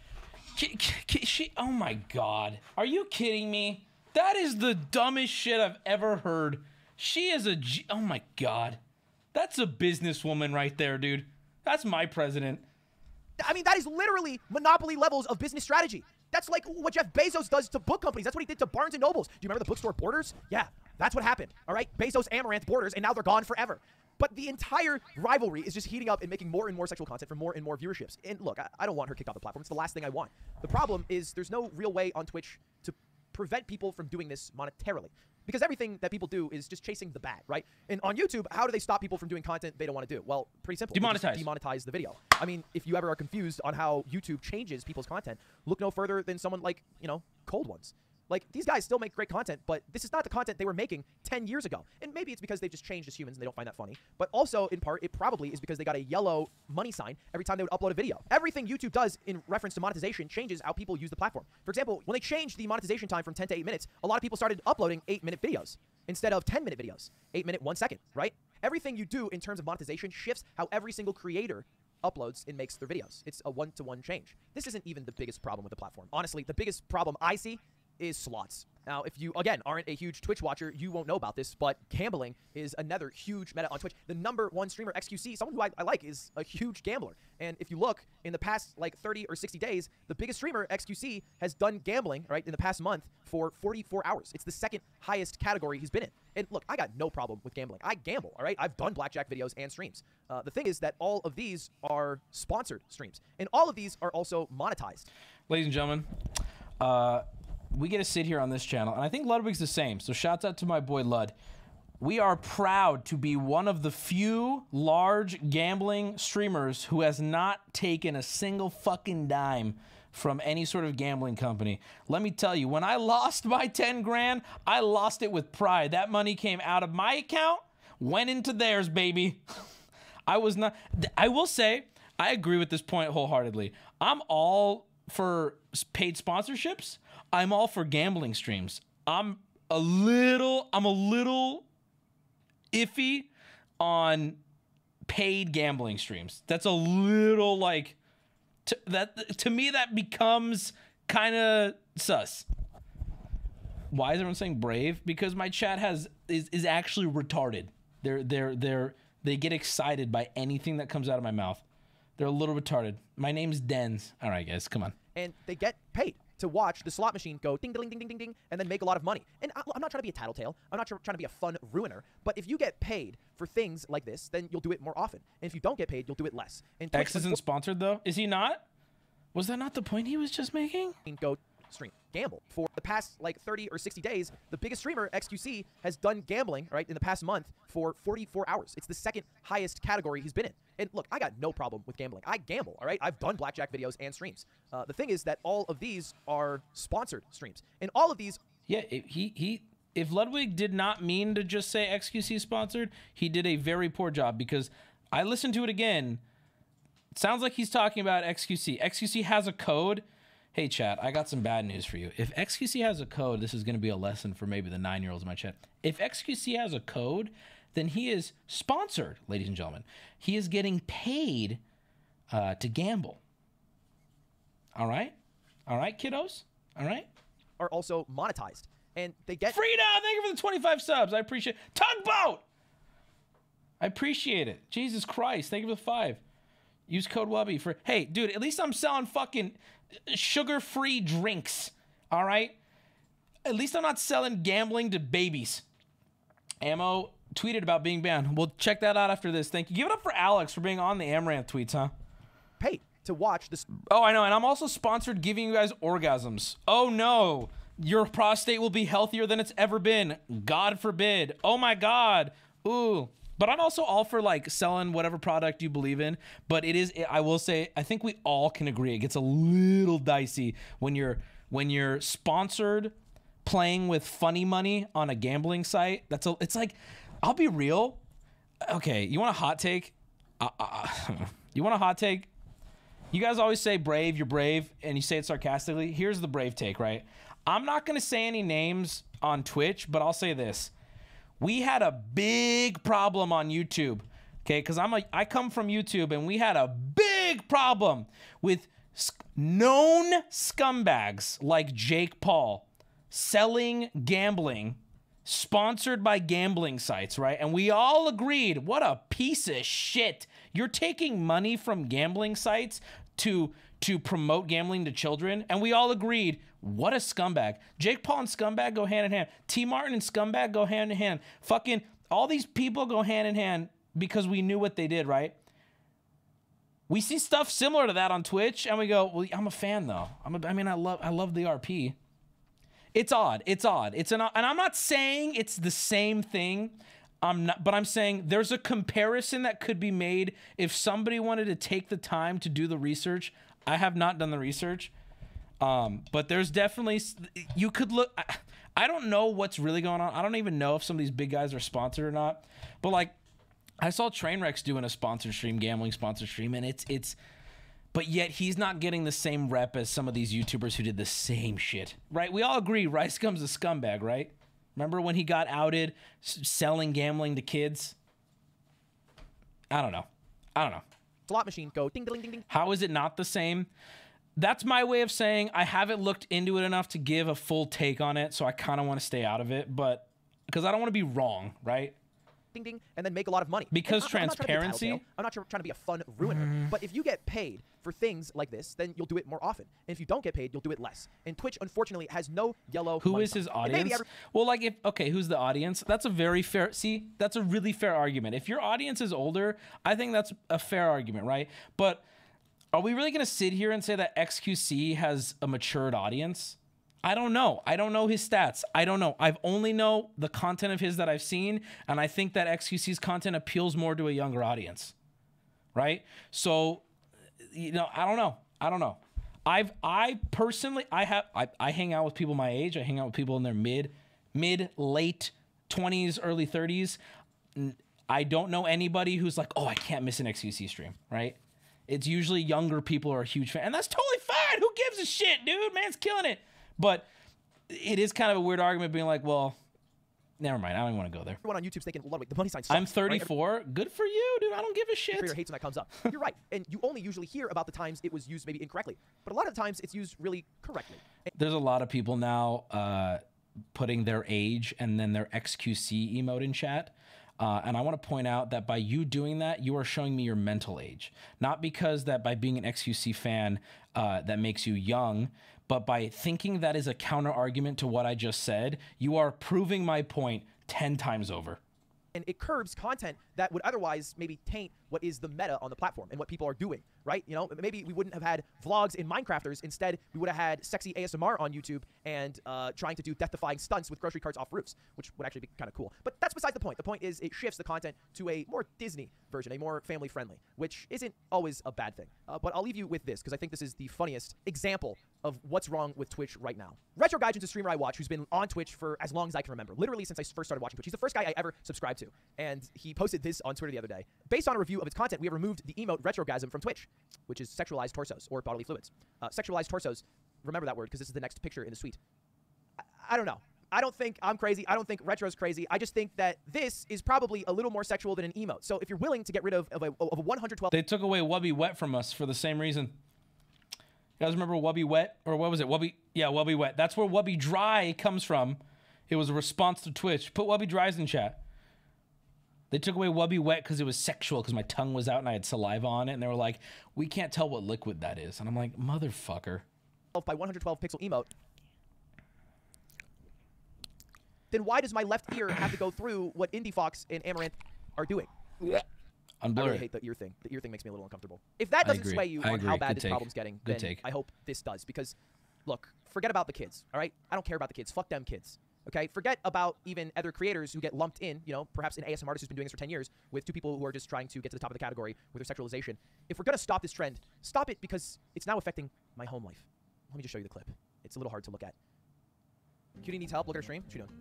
Oh my god. Are you kidding me? That is the dumbest shit I've ever heard. She is a oh my god. That's a businesswoman right there, dude. That's my president. I mean, that is literally monopoly levels of business strategy. That's like what Jeff Bezos does to book companies. That's what he did to Barnes & Nobles. Do you remember the bookstore Borders? Yeah, that's what happened, all right? Bezos, Amaranth, Borders, and now they're gone forever. But the entire rivalry is just heating up and making more and more sexual content for more and more viewerships. And look, I don't want her kicked off the platform. It's the last thing I want. The problem is there's no real way on Twitch to prevent people from doing this monetarily. Because everything that people do is just chasing the bag, right? And on YouTube, how do they stop people from doing content they don't want to do? Well, pretty simple. Demonetize. Demonetize the video. I mean, if you ever are confused on how YouTube changes people's content, look no further than someone like, you know, Cold Ones. Like, these guys still make great content, but this is not the content they were making 10 years ago. And maybe it's because they've just changed as humans and they don't find that funny. But also, in part, it probably is because they got a yellow money sign every time they would upload a video. Everything YouTube does in reference to monetization changes how people use the platform. For example, when they changed the monetization time from 10 to 8 minutes, a lot of people started uploading 8-minute videos instead of 10-minute videos. 8-minute, 1 second, right? Everything you do in terms of monetization shifts how every single creator uploads and makes their videos. It's a one-to-one change. This isn't even the biggest problem with the platform. Honestly, the biggest problem I see is slots. Now, if you, again, aren't a huge Twitch watcher, you won't know about this, but gambling is another huge meta on Twitch. The #1 streamer, XQC, someone who I like, is a huge gambler. And if you look, in the past, like, 30 or 60 days, the biggest streamer, XQC, has done gambling, right, in the past month for 44 hours. It's the second highest category he's been in. And look, I got no problem with gambling. I gamble, all right? I've done blackjack videos and streams. The thing is that all of these are sponsored streams. And all of these are also monetized. Ladies and gentlemen, we get to sit here on this channel, and I think Ludwig's the same, so shouts out to my boy Lud. We are proud to be one of the few large gambling streamers who has not taken a single fucking dime from any sort of gambling company. Let me tell you, when I lost my 10 grand, I lost it with pride. That money came out of my account, went into theirs, baby. I will say, I agree with this point wholeheartedly. I'm all for paid sponsorships. I'm all for gambling streams. I'm a little iffy on paid gambling streams. That's a little like, to me that becomes kind of sus. Why is everyone saying brave? Because my chat is actually retarded. They get excited by anything that comes out of my mouth. They're a little retarded. My name's Dens. All right, guys, come on. And they get paid to watch the slot machine go ding, ding, ding, ding, ding, ding, and then make a lot of money. And I'm not trying to be a tattletale. I'm not trying to be a fun ruiner. But if you get paid for things like this, then you'll do it more often. And if you don't get paid, you'll do it less. And X isn't sponsored, though? Is he not? Was that not the point he was just making? Go stream. Gamble. For the past, like, 30 or 60 days, the biggest streamer, XQC, has done gambling, right, in the past month for 44 hours. It's the second highest category he's been in. And look, I got no problem with gambling. I gamble, all right? I've done blackjack videos and streams. The thing is that all of these are sponsored streams. And all of these... Yeah, if Ludwig did not mean to just say XQC sponsored, he did a very poor job, because I listened to it again. It sounds like he's talking about XQC. XQC has a code. Hey, chat, I got some bad news for you. If XQC has a code, this is going to be a lesson for maybe the 9-year-olds in my chat. If XQC has a code, then he is sponsored, ladies and gentlemen. He is getting paid to gamble. All right? All right, kiddos? All right? Are also monetized. And they get... Frida, thank you for the 25 subs. I appreciate it. Tugboat! I appreciate it. Jesus Christ, thank you for the 5. Use code Wubby for... Hey, dude, at least I'm selling fucking sugar-free drinks, all right? At least I'm not selling gambling to babies. Ammo tweeted about being banned. We'll check that out after this. Thank you. Give it up for Alex for being on the Amaranth tweets, huh? Paid to watch this. Oh, I know, and I'm also sponsored giving you guys orgasms. Oh, no. Your prostate will be healthier than it's ever been. God forbid. Oh, my God. Ooh. But I'm also all for, like, selling whatever product you believe in. But it is, I will say, I think we all can agree it gets a little dicey when you're sponsored playing with funny money on a gambling site. It's like, I'll be real. Okay, you want a hot take? You want a hot take? You guys always say brave, you're brave, and you say it sarcastically. Here's the brave take, right? I'm not going to say any names on Twitch, but I'll say this. We had a big problem on YouTube, okay? Because I come from YouTube, and we had a big problem with known scumbags like Jake Paul selling gambling, sponsored by gambling sites, right? And we all agreed, what a piece of shit. You're taking money from gambling sites to promote gambling to children. And we all agreed, what a scumbag. Jake Paul and scumbag go hand in hand. T. Martin and scumbag go hand in hand. Fucking all these people go hand in hand because we knew what they did, right? We see stuff similar to that on Twitch, and we go, well, I'm a fan though. I love the RP. It's odd. It's odd. And I'm not saying it's the same thing. But I'm saying there's a comparison that could be made if somebody wanted to take the time to do the research. I have not done the research, but there's definitely, you could look. I don't know what's really going on. I don't even know if some of these big guys are sponsored or not. But like, I saw Trainwreck's doing a sponsored stream, gambling sponsored stream, and it's. But yet he's not getting the same rep as some of these YouTubers who did the same shit, right? We all agree Rice Gum's a scumbag, right? Remember when he got outed selling gambling to kids? I don't know. Slot machine go ding ding ding ding. How is it not the same? That's my way of saying I haven't looked into it enough to give a full take on it, so I kind of want to stay out of it, but because I don't want to be wrong, right? Ding ding, and then make a lot of money. Because transparency. I'm not trying to be a fun ruiner, but if you get paid for things like this, then you'll do it more often. And if you don't get paid, you'll do it less. And Twitch, unfortunately, has no yellow. Who is his audience? Well, like who's the audience? That's a very fair. See, that's a really fair argument. If your audience is older, I think that's a fair argument, right? But are we really gonna sit here and say that XQC has a matured audience? I don't know. I don't know his stats. I don't know. I've only know the content of his that I've seen, and I think that XQC's content appeals more to a younger audience, right? So, you know, I don't know. I personally hang out with people my age. I hang out with people in their mid, late 20s, early 30s. I don't know anybody who's like, oh, I can't miss an XQC stream, right? It's usually younger people who are a huge fan, and that's totally fine. Who gives a shit, dude? Man's killing it. But it is kind of a weird argument being like, well, never mind. I don't even want to go there. Everyone on YouTube's thinking, the money sign sucks. I'm 34. Right? Good for you, dude. I don't give a shit. Creator hates when that comes up. You're right. And you only usually hear about the times it was used maybe incorrectly. But a lot of the times it's used really correctly. There's a lot of people now putting their age and then their XQC emote in chat. And I want to point out that by you doing that, you are showing me your mental age. Not because that by being an XQC fan that makes you young, but by thinking that is a counter argument to what I just said, you are proving my point 10 times over. And it curbs content that would otherwise maybe taint what is the meta on the platform and what people are doing, right? You know, maybe we wouldn't have had vlogs in Minecrafters. Instead, we would have had sexy ASMR on YouTube and trying to do death-defying stunts with grocery carts off roofs, which would actually be kind of cool. But that's besides the point. The point is it shifts the content to a more Disney version, a more family-friendly, which isn't always a bad thing. But I'll leave you with this, because I think this is the funniest example of what's wrong with Twitch right now. Retro Gaijin's a streamer I watch who's been on Twitch for as long as I can remember, literally since I first started watching Twitch. He's the first guy I ever subscribed to, and he posted this on Twitter the other day. Based on a review of its content, we have removed the emote Retrogasm from Twitch, which is sexualized torsos or bodily fluids. Sexualized torsos, remember that word because this is the next picture in the suite. I don't know. I don't think I'm crazy. I don't think Retro's crazy. I just think that this is probably a little more sexual than an emote. So if you're willing to get rid of a 112... They took away Wubby Wet from us for the same reason. You guys remember Wubby Wet? Or what was it? Wubby Wet. That's where Wubby Dry comes from. It was a response to Twitch. Put Wubby Dries in chat. They took away Wubby Wet because it was sexual, because my tongue was out and I had saliva on it, and they were like, we can't tell what liquid that is. And I'm like, motherfucker. By 112 pixel emote. Then why does my left ear have to go through what Indie Fox and Amaranth are doing? I really hate the ear thing. The ear thing makes me a little uncomfortable. If that doesn't sway you on how bad this problem's getting, then I hope this does. Because, look, forget about the kids, all right? I don't care about the kids. Fuck them kids. Okay, forget about even other creators who get lumped in, you know, perhaps an ASMR artist who's been doing this for 10 years with two people who are just trying to get to the top of the category with their sexualization. If we're going to stop this trend, stop it because it's now affecting my home life. Let me just show you the clip. It's a little hard to look at. Cutie needs help. Look at her stream. What you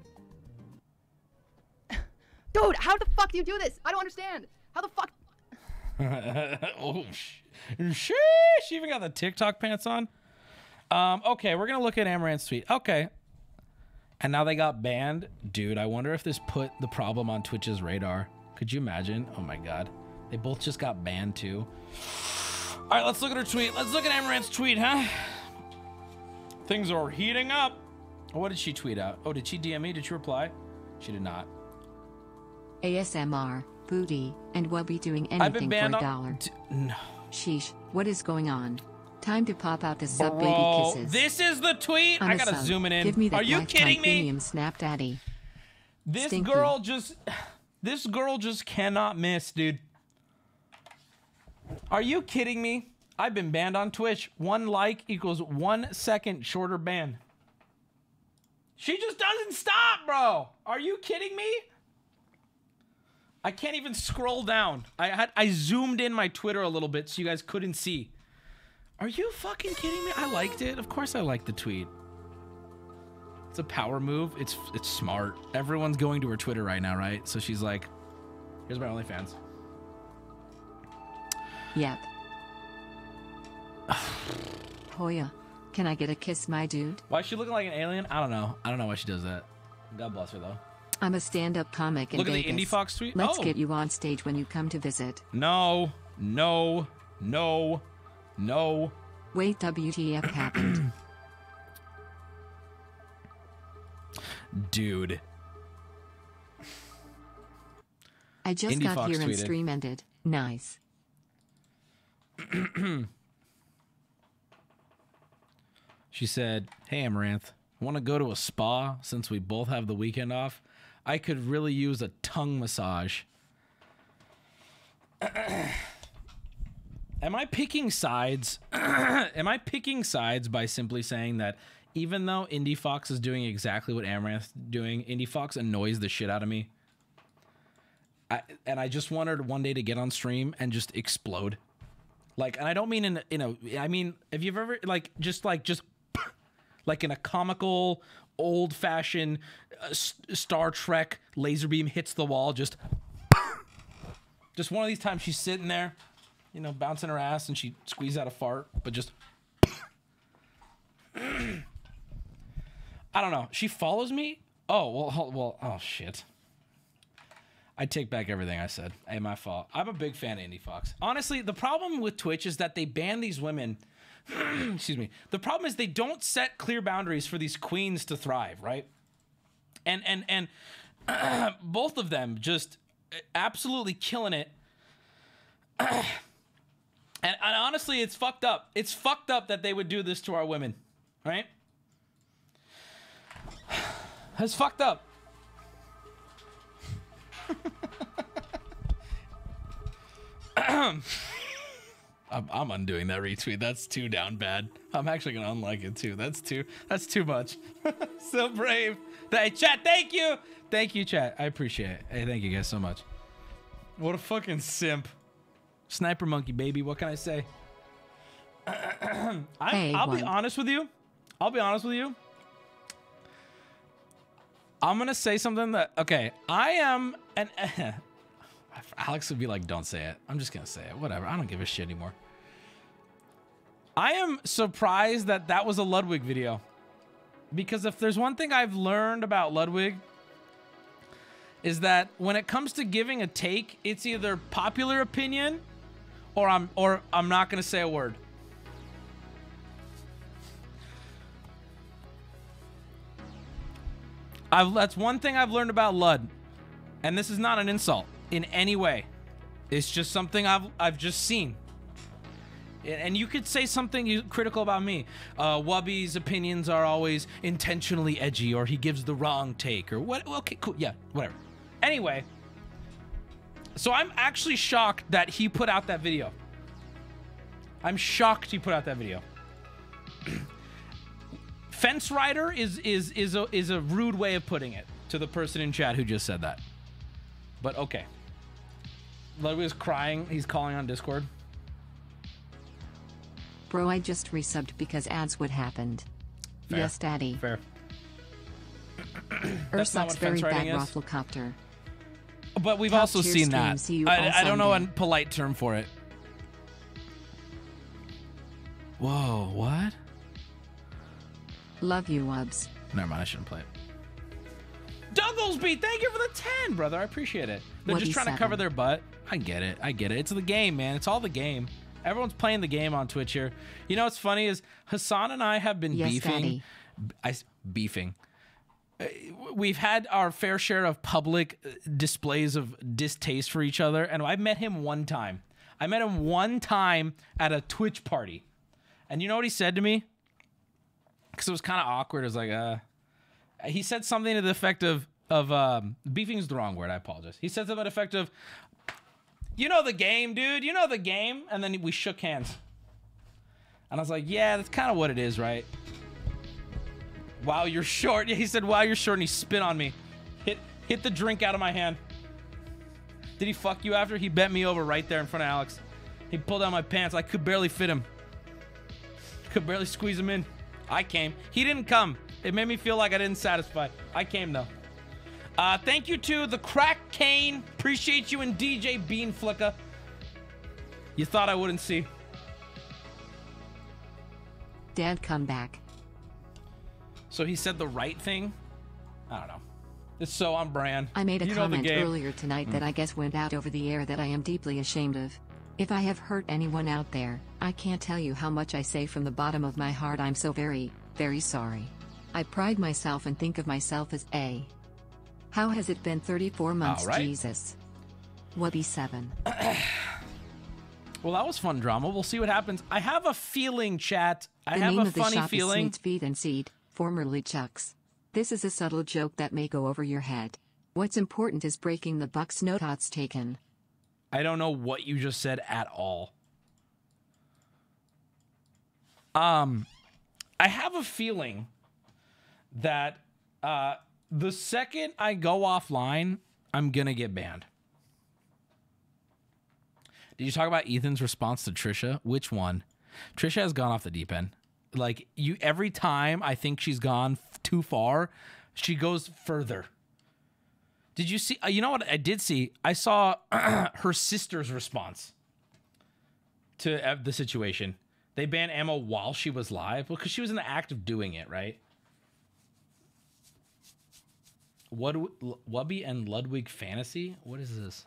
doing? Dude, how the fuck do you do this? I don't understand. How the fuck? Oh, she even got the TikTok pants on. Okay, we're going to look at Amaranth's tweet. Okay. And now they got banned. Dude, I wonder if this put the problem on Twitch's radar. Could you imagine? Oh my God. They both just got banned too. All right, let's look at her tweet. Let's look at Amaranth's tweet, huh? Things are heating up. What did she tweet out? Oh, did she DM me? Did she reply? She did not. ASMR, booty, and Wubby doing I've been anything for banned $1. No. Sheesh, what is going on? Time to pop out the sub Bro, baby kisses. this is the tweet. I'm I a gotta sub. zoom it in. Give me that Are you lifetime kidding me? premium Snap Daddy. This Stinky. girl just cannot miss, dude. Are you kidding me? I've been banned on Twitch. 1 like equals 1 second shorter ban. She just doesn't stop, bro. Are you kidding me? I can't even scroll down. I zoomed in my Twitter a little bit so you guys couldn't see. Are you fucking kidding me? I liked it. Of course I liked the tweet. It's a power move. It's smart. Everyone's going to her Twitter right now, right? So she's like, here's my OnlyFans. Yep. Hoya, can I get a kiss, my dude? Why is she looking like an alien? I don't know. I don't know why she does that. God bless her, though. I'm a stand-up comic in Look at the Vegas. Indie Fox tweet. Let's Oh. get you on stage when you come to visit. No, no, no, no. Wait, WTF happened? Dude. I just Indie got Fox here and tweeted. stream ended. Nice. She said, hey, Amaranth, want to go to a spa since we both have the weekend off? I could really use a tongue massage. Am I picking sides? Am I picking sides by simply saying that even though Indie Fox is doing exactly what Amaranth's doing, Indie Fox annoys the shit out of me? And I just wanted one day to get on stream and just explode. Like, and I don't mean I mean, if you've ever, like in a comical, old-fashioned Star Trek laser beam hits the wall, just one of these times she's sitting there, you know, bouncing her ass and she squeezes out a fart, but just I don't know. She follows me? Oh, well, oh shit. I take back everything I said. Hey, my fault. I'm a big fan of Indie Fox. Honestly, the problem with Twitch is that they ban these women. Excuse me. The problem is they don't set clear boundaries for these queens to thrive, right? And both of them just absolutely killing it. And honestly, it's fucked up. It's fucked up that they would do this to our women, right? It's fucked up. I'm undoing that retweet. That's too down bad. I'm actually gonna unlike it too. That's too much. So brave. Hey, chat, thank you, chat. I appreciate it. Hey, thank you guys so much. What a fucking simp. Sniper monkey, baby. What can I say? I'll be honest with you. I'm gonna say something that, okay, I am an Alex would be like, don't say it. I'm just gonna say it. Whatever. I don't give a shit anymore. I am surprised that that was a Ludwig video. Because if there's one thing I've learned about Ludwig, is that when it comes to giving a take, it's either popular opinion or I'm not gonna say a word. That's one thing I've learned about Lud. And this is not an insult in any way. It's just something I've just seen. And you could say something critical about me. Wubby's opinions are always intentionally edgy, or he gives the wrong take, or what? Okay, cool, yeah, whatever. Anyway, so I'm actually shocked that he put out that video. I'm shocked he put out that video. Fence rider is a rude way of putting it to the person in chat who just said that. But okay. Ludwig is crying. He's calling on Discord. Bro, I just resubbed because ads would happened. Fair. Yes, daddy. Fair. That's not Ursuk's what very fence bad riding is. rafflecopter. But we've Top also tier seen stream. that. See you all I don't know a Sunday. polite term for it. Whoa, what? Love you, Wubs. Never mind, I shouldn't play it. Douglesby, thank you for the 10, brother. I appreciate it. They're just trying to cover their butt. I get it. It's the game, man. It's all the game. Everyone's playing the game on Twitch here. You know what's funny is Hassan and I have been beefing. Beefing. We've had our fair share of public displays of distaste for each other, and I met him one time. I met him one time at a Twitch party. And you know what he said to me? Because it was kind of awkward. It was like, he said something to the effect of beefing is the wrong word. I apologize. He said something to the effect of, you know the game, dude. You know the game. And then we shook hands. And I was like, yeah, that's kind of what it is, right? Wow, you're short. Yeah, he said, wow, you're short. And he spit on me. Hit the drink out of my hand. Did he fuck you after? He bent me over right there in front of Alex. He pulled down my pants. I could barely fit him. Could barely squeeze him in. I came. He didn't come. It made me feel like I didn't satisfy. I came, though. Thank you to the Crack Kane. Appreciate you and DJ Bean Flicka. You thought I wouldn't see. Dad, come back. So he said the right thing? I don't know. It's so on brand. I made a comment earlier tonight that I guess went out over the air that I am deeply ashamed of. If I have hurt anyone out there, I can't tell you how much I say from the bottom of my heart I'm so very, very sorry. I pride myself and think of myself as a. How has it been 34 months, right. Jesus? Wubby 7. Well, that was fun drama. We'll see what happens. I have a feeling, chat. I have name a of the funny shop feeling. Is Sneed's Feed and Seed, formerly Chuck's. This is a subtle joke that may go over your head. What's important is breaking the buck's no tots taken. I don't know what you just said at all. I have a feeling that the second I go offline, I'm gonna get banned. Did you talk about Ethan's response to Trisha? Which one? Trisha has gone off the deep end. Like, every time I think she's gone too far, she goes further. Did you see? You know what I did see? I saw her sister's response to the situation. They banned Emma while she was live. Well, because she was in the act of doing it, right? Wubby and Ludwig Fantasy? What is this?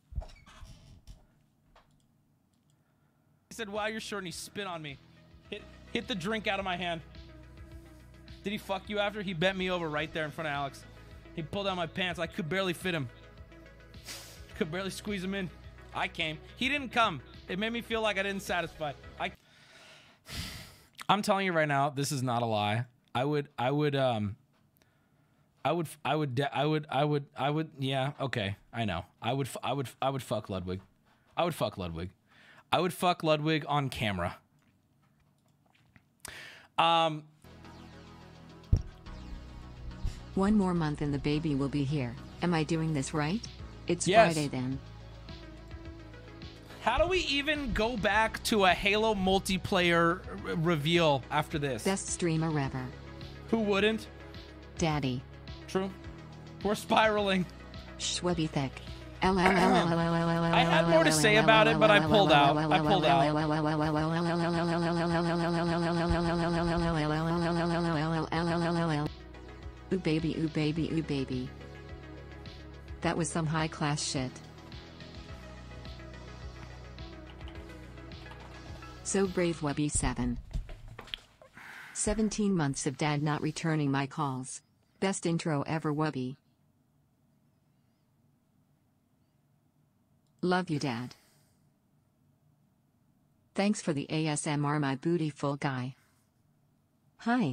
He said, wow, you're short, and he spit on me. Hit the drink out of my hand. Did he fuck you after? He bent me over right there in front of Alex. He pulled down my pants. I could barely fit him. Could barely squeeze him in. I came. He didn't come. It made me feel like I didn't satisfy. I'm telling you right now, this is not a lie. I would, yeah, okay. I know. I would fuck Ludwig. I would fuck Ludwig. I would fuck Ludwig on camera. One more month and the baby will be here. Am I doing this right? It's Yes. Friday then. How do we even go back to a Halo multiplayer reveal after this? Best streamer ever. Who wouldn't? Daddy. True. We're spiraling. Schwebby thick. I had more to say about it, but I pulled out. Ooh baby, ooh baby, ooh baby. That was some high class shit. So brave, Wubby 7. 17 months of dad not returning my calls. Best intro ever, Wubby. Love you, Dad. Thanks for the ASMR, my bootyful guy. Hi.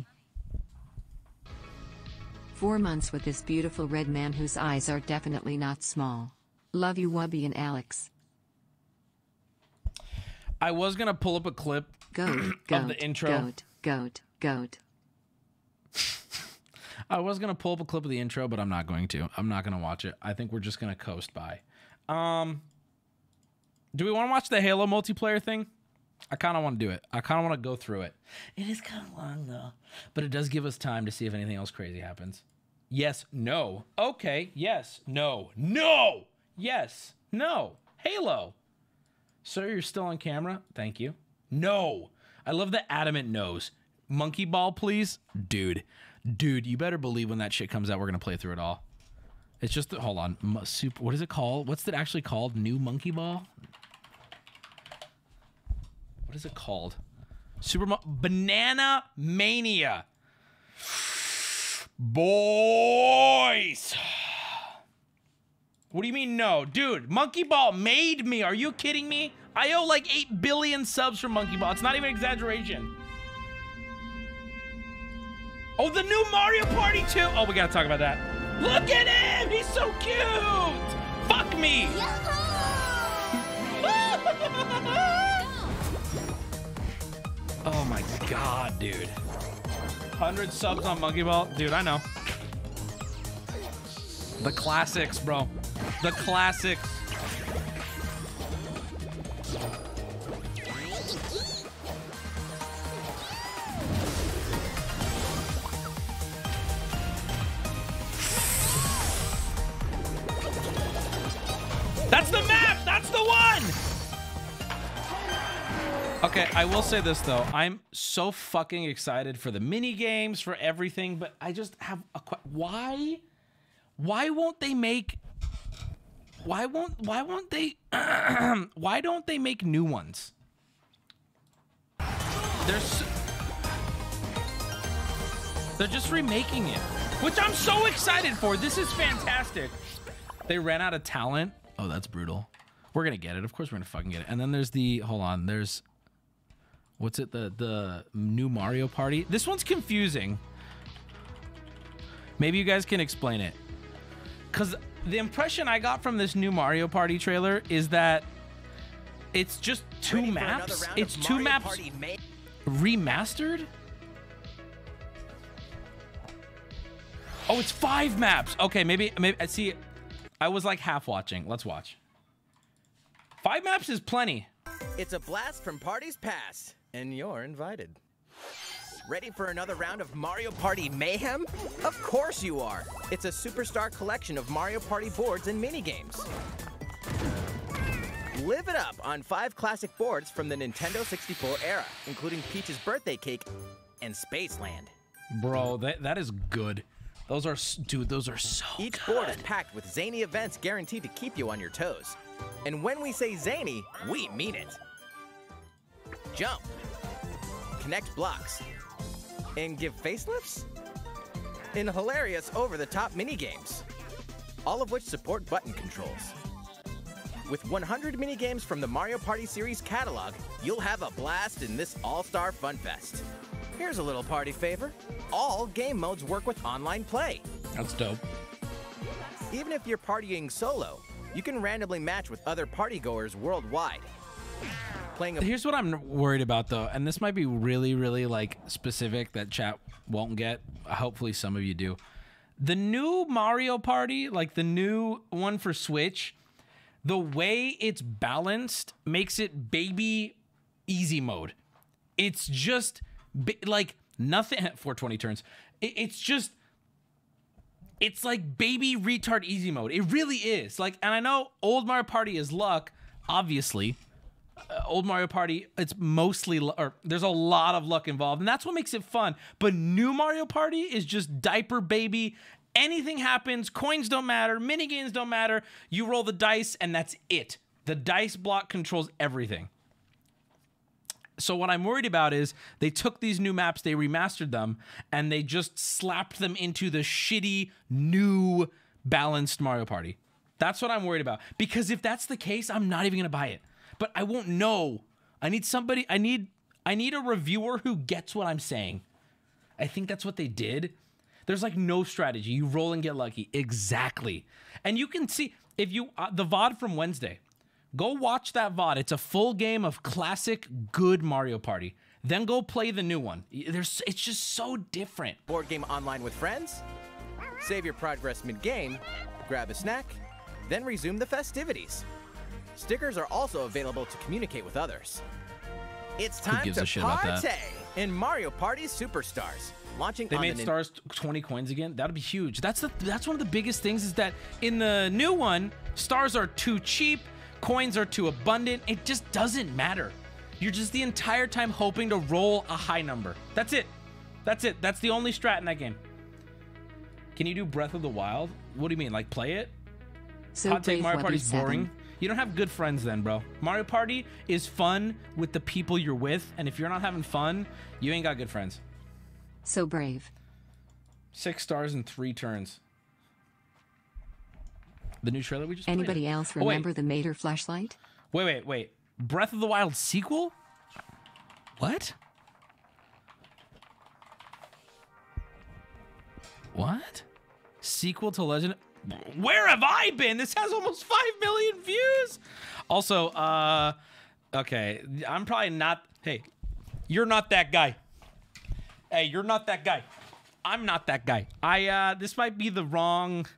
4 months with this beautiful red man whose eyes are definitely not small. Love you, Wubby and Alex. I was gonna pull up a clip Goat, of the intro. Goat. I was gonna pull up a clip of the intro, but I'm not going to. I'm not gonna watch it. I think we're just gonna coast by. Do we want to watch the Halo multiplayer thing? I kind of want to do it. I kind of want to go through it. It is kind of long, though. But it does give us time to see if anything else crazy happens. Yes, no. Okay, yes, no. No! Yes, no. Halo. Sir, you're still on camera? Thank you. No. I love the adamant no's. Monkey ball, please? Dude, you better believe when that shit comes out, we're going to play through it all. It's just, hold on. What is it called? What's it actually called? New monkey ball? What is it called? Banana Mania. Boys. What do you mean no? Dude, Monkey Ball made me. Are you kidding me? I owe like 8 billion subs for Monkey Ball. It's not even exaggeration. Oh, the new Mario Party 2. Oh, we gotta talk about that. Look at him. He's so cute. Fuck me. Oh my god, dude. 100 subs on Monkey Ball. Dude, I know. The classics, bro. The classics. That's the map! That's the one! Okay, I will say this though. I'm so fucking excited for the mini games, for everything, but I just have a why won't they make why don't they make new ones? They're just remaking it, which I'm so excited for. This is fantastic. They ran out of talent. Oh, that's brutal. We're gonna get it. Of course we're gonna fucking get it. And then there's the, hold on, there's, what's it, the new Mario Party? This one's confusing. Maybe you guys can explain it. Because the impression I got from this new Mario Party trailer is that it's just two maps. It's two maps remastered? Oh, it's 5 maps. Okay, maybe see, I was like half watching. Let's watch. 5 maps is plenty. It's a blast from parties past, and you're invited. Ready for another round of Mario Party mayhem? Of course you are. It's a superstar collection of Mario Party boards and minigames. Live it up on 5 classic boards from the Nintendo 64 era, including Peach's Birthday Cake and Spaceland. Bro, that is good. Those are, dude, those are so Each good. board is packed with zany events guaranteed to keep you on your toes. And when we say zany, we mean it. Jump, connect blocks, and give facelifts? In hilarious over-the-top minigames, all of which support button controls. With 100 minigames from the Mario Party series catalog, you'll have a blast in this all-star fun fest. Here's a little party favor. All game modes work with online play. That's dope. Even if you're partying solo, you can randomly match with other partygoers worldwide. Here's what I'm worried about though, and this might be really, really like specific that chat won't get. Hopefully some of you do. The new Mario Party, like the new one for Switch, the way it's balanced makes it baby easy mode. It's just like nothing. 420 turns. It's just, it's like baby retard easy mode. It really is. Like, and I know old Mario Party is luck, obviously. Old Mario Party, it's mostly, or there's a lot of luck involved, and that's what makes it fun. But new Mario Party is just diaper baby. Anything happens, coins don't matter, minigames don't matter. You roll the dice, and that's it. The dice block controls everything. So what I'm worried about is they took these new maps, they remastered them, and they just slapped them into the shitty, new, balanced Mario Party. That's what I'm worried about. Because if that's the case, I'm not even going to buy it. But I won't know. I need somebody, I need a reviewer who gets what I'm saying. I think that's what they did. There's like no strategy. You roll and get lucky. Exactly. And you can see, if you, the VOD from Wednesday, go watch that VOD. It's a full game of classic good Mario Party. Then go play the new one. It's just so different. Board game online with friends? Save your progress mid-game, grab a snack, then resume the festivities. Stickers are also available to communicate with others. It's time to party in Mario Party Superstars. Launching they made stars 20 coins again. That'd be huge. That's one of the biggest things is that in the new one, stars are too cheap, coins are too abundant. It just doesn't matter. You're just the entire time hoping to roll a high number. That's it. That's it. That's the only strat in that game. Can you do Breath of the Wild? What do you mean? Like play it? So Hot take, Mario Wubby Party's boring. You don't have good friends then, bro. Mario Party is fun with the people you're with, and if you're not having fun, you ain't got good friends. So brave. 6 stars in 3 turns. The new trailer we just played. Anybody else remember the Mater flashlight? Wait. Breath of the Wild sequel? What? What? Sequel to Legend? Where have I been? This has almost 5 million views. Also, okay, I'm probably not. Hey, you're not that guy. Hey, you're not that guy. I'm not that guy. This might be the wrong.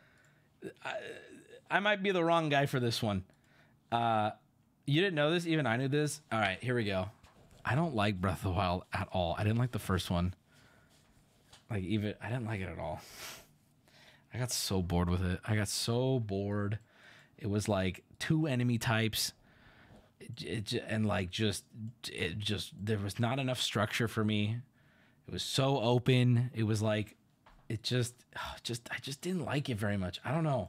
I might be the wrong guy for this one. You didn't know this? Even I knew this. All right, here we go. I don't like Breath of the Wild at all. I didn't like the first one. I didn't like it at all. I got so bored with it. I got so bored. It was like 2 enemy types. There was not enough structure for me. It was so open. It was like, I just didn't like it very much. I don't know.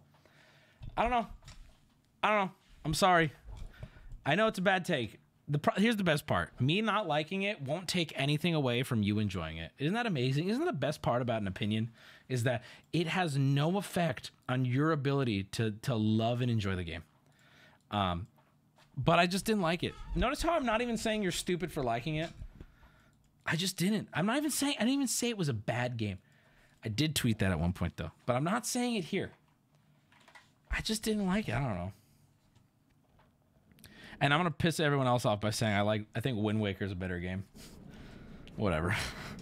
I'm sorry. I know it's a bad take. Here's the best part. Me not liking it won't take anything away from you enjoying it. Isn't that amazing? Isn't that the best part about an opinion? Is that it has no effect on your ability to love and enjoy the game. But I just didn't like it. Notice how I'm not even saying you're stupid for liking it. I just didn't. I didn't even say it was a bad game. I did tweet that at one point though, but I'm not saying it here. I just didn't like it. I don't know. And I'm gonna piss everyone else off by saying I think Wind Waker is a better game. Whatever.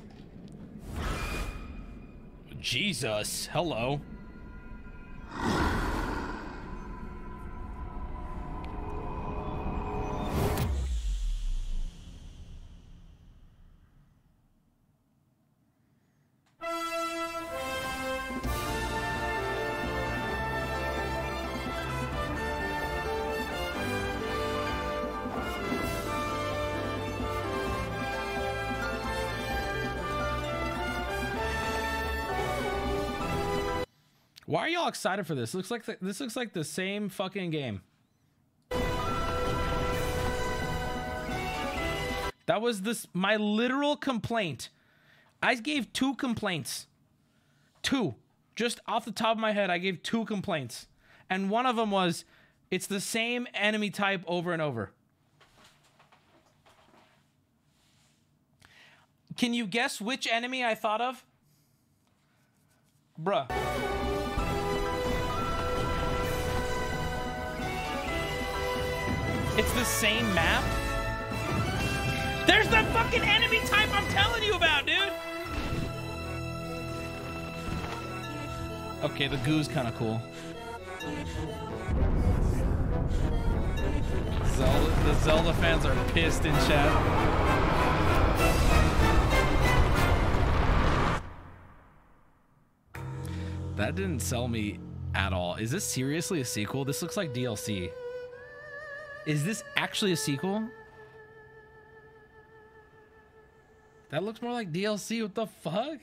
Jesus, hello. Why are y'all excited for this? This looks like the same fucking game. That was my literal complaint. I gave 2 complaints. 2. Just off the top of my head, I gave 2 complaints. And one of them was, it's the same enemy type over and over. Can you guess which enemy I thought of? Bruh. It's the same map. There's the fucking enemy type I'm telling you about, dude. Okay, the goo's kind of cool. The Zelda fans are pissed in chat. That didn't sell me at all. Is this seriously a sequel? This looks like DLC. Is this actually a sequel? That looks more like DLC. What the fuck?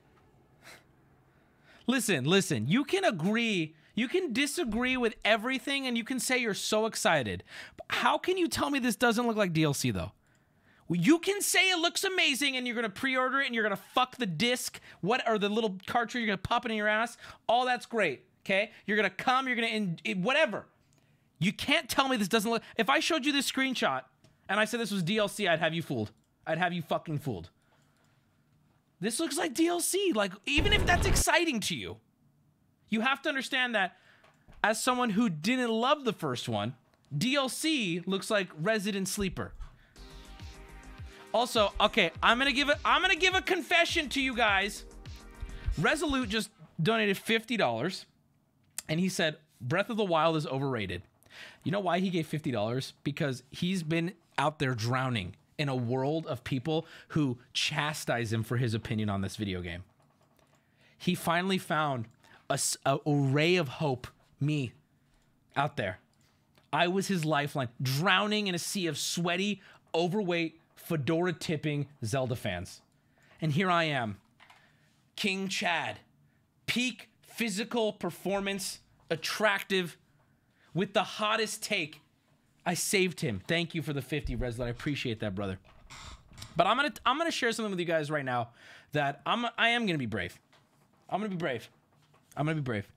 Listen. You can agree. You can disagree with everything and you can say you're so excited. But how can you tell me this doesn't look like DLC though? Well, you can say it looks amazing and you're going to pre-order it and you're going to fuck the disc, or the little cartridge, you're going to pop it in your ass. All that's great, okay? You're going to come, you're going to, whatever. You can't tell me this doesn't look... If I showed you this screenshot and I said this was DLC, I'd have you fooled. I'd have you fucking fooled. This looks like DLC. Like, even if that's exciting to you, you have to understand that as someone who didn't love the first one, DLC looks like Resident Sleeper. Also, okay, I'm gonna give a confession to you guys. Resolute just donated $50 and he said Breath of the Wild is overrated. You know why he gave $50? Because he's been out there drowning in a world of people who chastise him for his opinion on this video game. He finally found a ray of hope, me, out there. I was his lifeline, drowning in a sea of sweaty, overweight, fedora-tipping Zelda fans. And here I am, King Chad, peak physical performance, attractive, with the hottest take. I saved him. Thank you for the 50, Reslet. I appreciate that, brother. But I'm gonna share something with you guys right now that I am gonna be brave. I'm gonna be brave. I'm gonna be brave.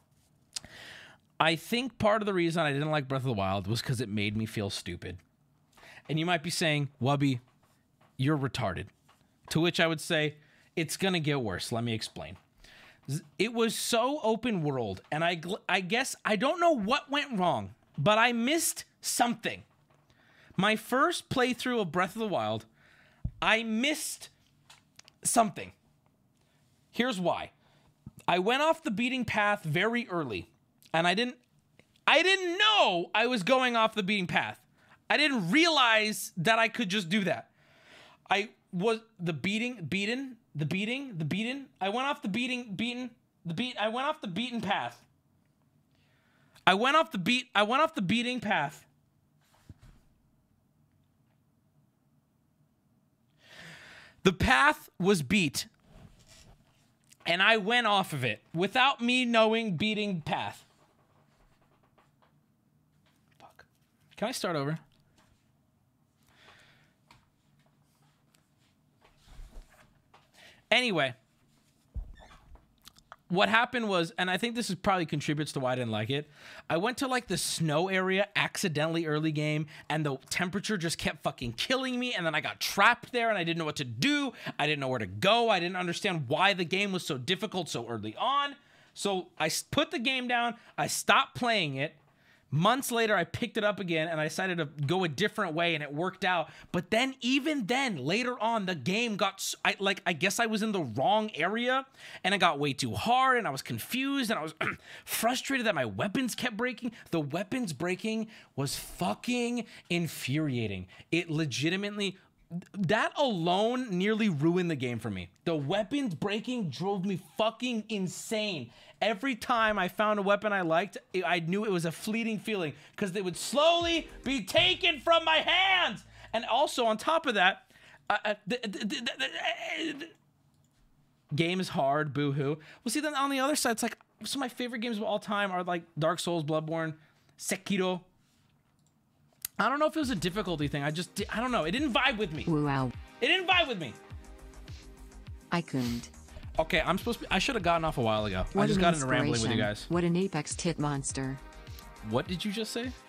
I think part of the reason I didn't like Breath of the Wild was because it made me feel stupid. And you might be saying, Wubby, you're retarded. To which I would say, it's gonna get worse. Let me explain. It was so open world, and I guess I don't know what went wrong, but I missed something. My first playthrough of Breath of the Wild, I missed something. Here's why. I went off the beating path very early, and I didn't know I was going off the beating path. I didn't realize that I could just do that. I was I went off the beaten path. I went off the beating path. The path was beat, and I went off of it without me knowing beating path. Fuck. Can I start over? Anyway, what happened was, and I think this is probably contributes to why I didn't like it, I went to like the snow area accidentally early game, and the temperature just kept fucking killing me, and then I got trapped there, and I didn't know what to do. I didn't know where to go. I didn't understand why the game was so difficult so early on. So I put the game down. I stopped playing it. Months later, I picked it up again, and I decided to go a different way, and it worked out. But then, even then, later on, the game got, I guess I was in the wrong area, and it got way too hard, and I was confused, and I was frustrated that my weapons kept breaking. The weapons breaking was fucking infuriating. It legitimately, that alone nearly ruined the game for me. The weapons breaking drove me fucking insane. Every time I found a weapon I liked, I knew it was a fleeting feeling because they would slowly be taken from my hands. And also on top of that, game is hard, boo-hoo. Well, see, then on the other side, it's like, some of my favorite games of all time are like Dark Souls, Bloodborne, Sekiro. I don't know if it was a difficulty thing. I don't know. It didn't vibe with me. Wow. It didn't vibe with me. I couldn't. Okay, I should have gotten off a while ago. I just got into rambling with you guys. What an apex tit monster. What did you just say?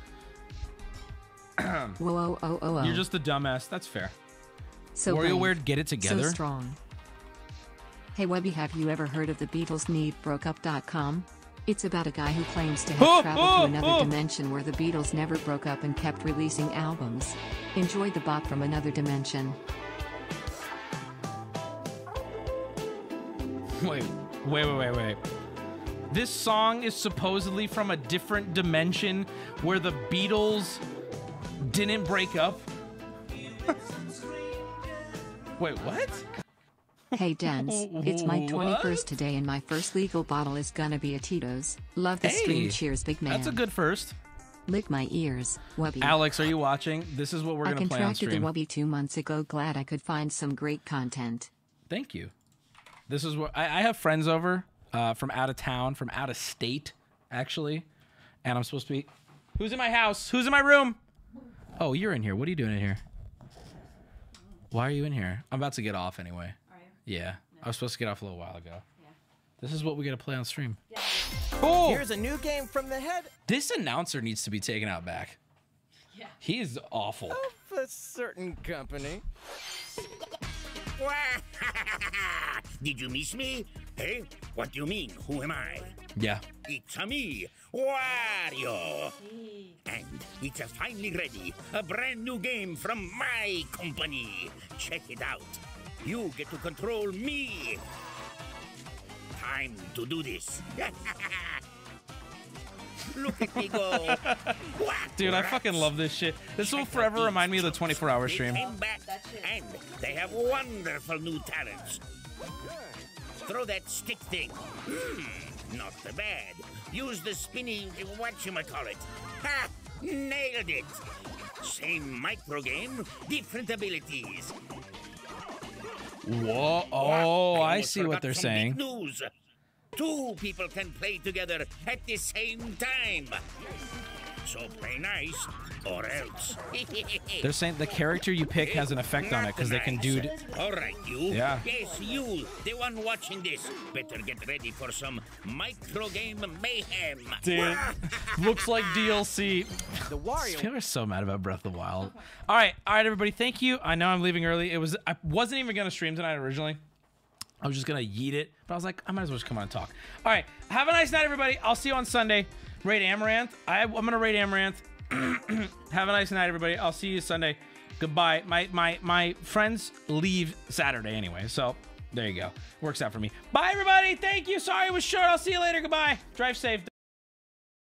Whoa. You're just a dumbass. That's fair. So WarioWare, get it together. So strong. Hey Webby, have you ever heard of the Beatles Need Broke-Up.com? It's about a guy who claims to have traveled to another dimension where the Beatles never broke up and kept releasing albums. Enjoy the bop from another dimension. Wait. This song is supposedly from a different dimension where the Beatles didn't break up? Wait, what? Hey Dens, it's my 21st today and my first legal bottle is gonna be a Tito's. Love the stream, cheers big man. That's a good first. Lick my ears, Wubby. Alex, are you watching? This is what we're gonna play on stream. I contracted the Wubby 2 months ago, glad I could find some great content. Thank you. This is what I have friends over from out of town, from out of state, actually. And I'm supposed to be... Who's in my house? Who's in my room? Oh, you're in here. What are you doing in here? Why are you in here? I'm about to get off anyway. Are you? Yeah. No. I was supposed to get off a little while ago. Yeah. This is what we got to play on stream. Yeah. Cool. Here's a new game from the head. This announcer needs to be taken out back. Yeah. He's awful. Of a certain company. Did you miss me? Hey, what do you mean? Who am I? Yeah. It's a me, Wario. And it's finally ready. A brand new game from my company. Check it out. You get to control me. Time to do this. Look at me go. Dude, I fucking love this shit. This will forever remind me of the 24-hour stream. They came back, and they have wonderful new talents. Throw that stick thing. Not so bad. Use the spinny, whatchamacallit. Ha! Nailed it. Same micro game, different abilities. Whoa! Oh, I see what they're saying. News. 2 people can play together at the same time. So play nice, or else. They're saying the character you pick has an effect on it because they can do. All right, you. Yeah. Yes, you, the one watching this. Better get ready for some micro game mayhem. Dude, looks like DLC. The Wario. People are so mad about Breath of the Wild. All right, everybody. Thank you. I know I'm leaving early. I wasn't even gonna stream tonight originally. I was just gonna yeet it, but I was like, I might as well just come on and talk. All right, have a nice night, everybody. I'll see you on Sunday. Raid Amaranth. I'm gonna raid Amaranth. Have a nice night, everybody. I'll see you Sunday. Goodbye. My friends leave Saturday anyway, so there you go. Works out for me. Bye, everybody. Thank you. Sorry it was short. I'll see you later. Goodbye. Drive safe.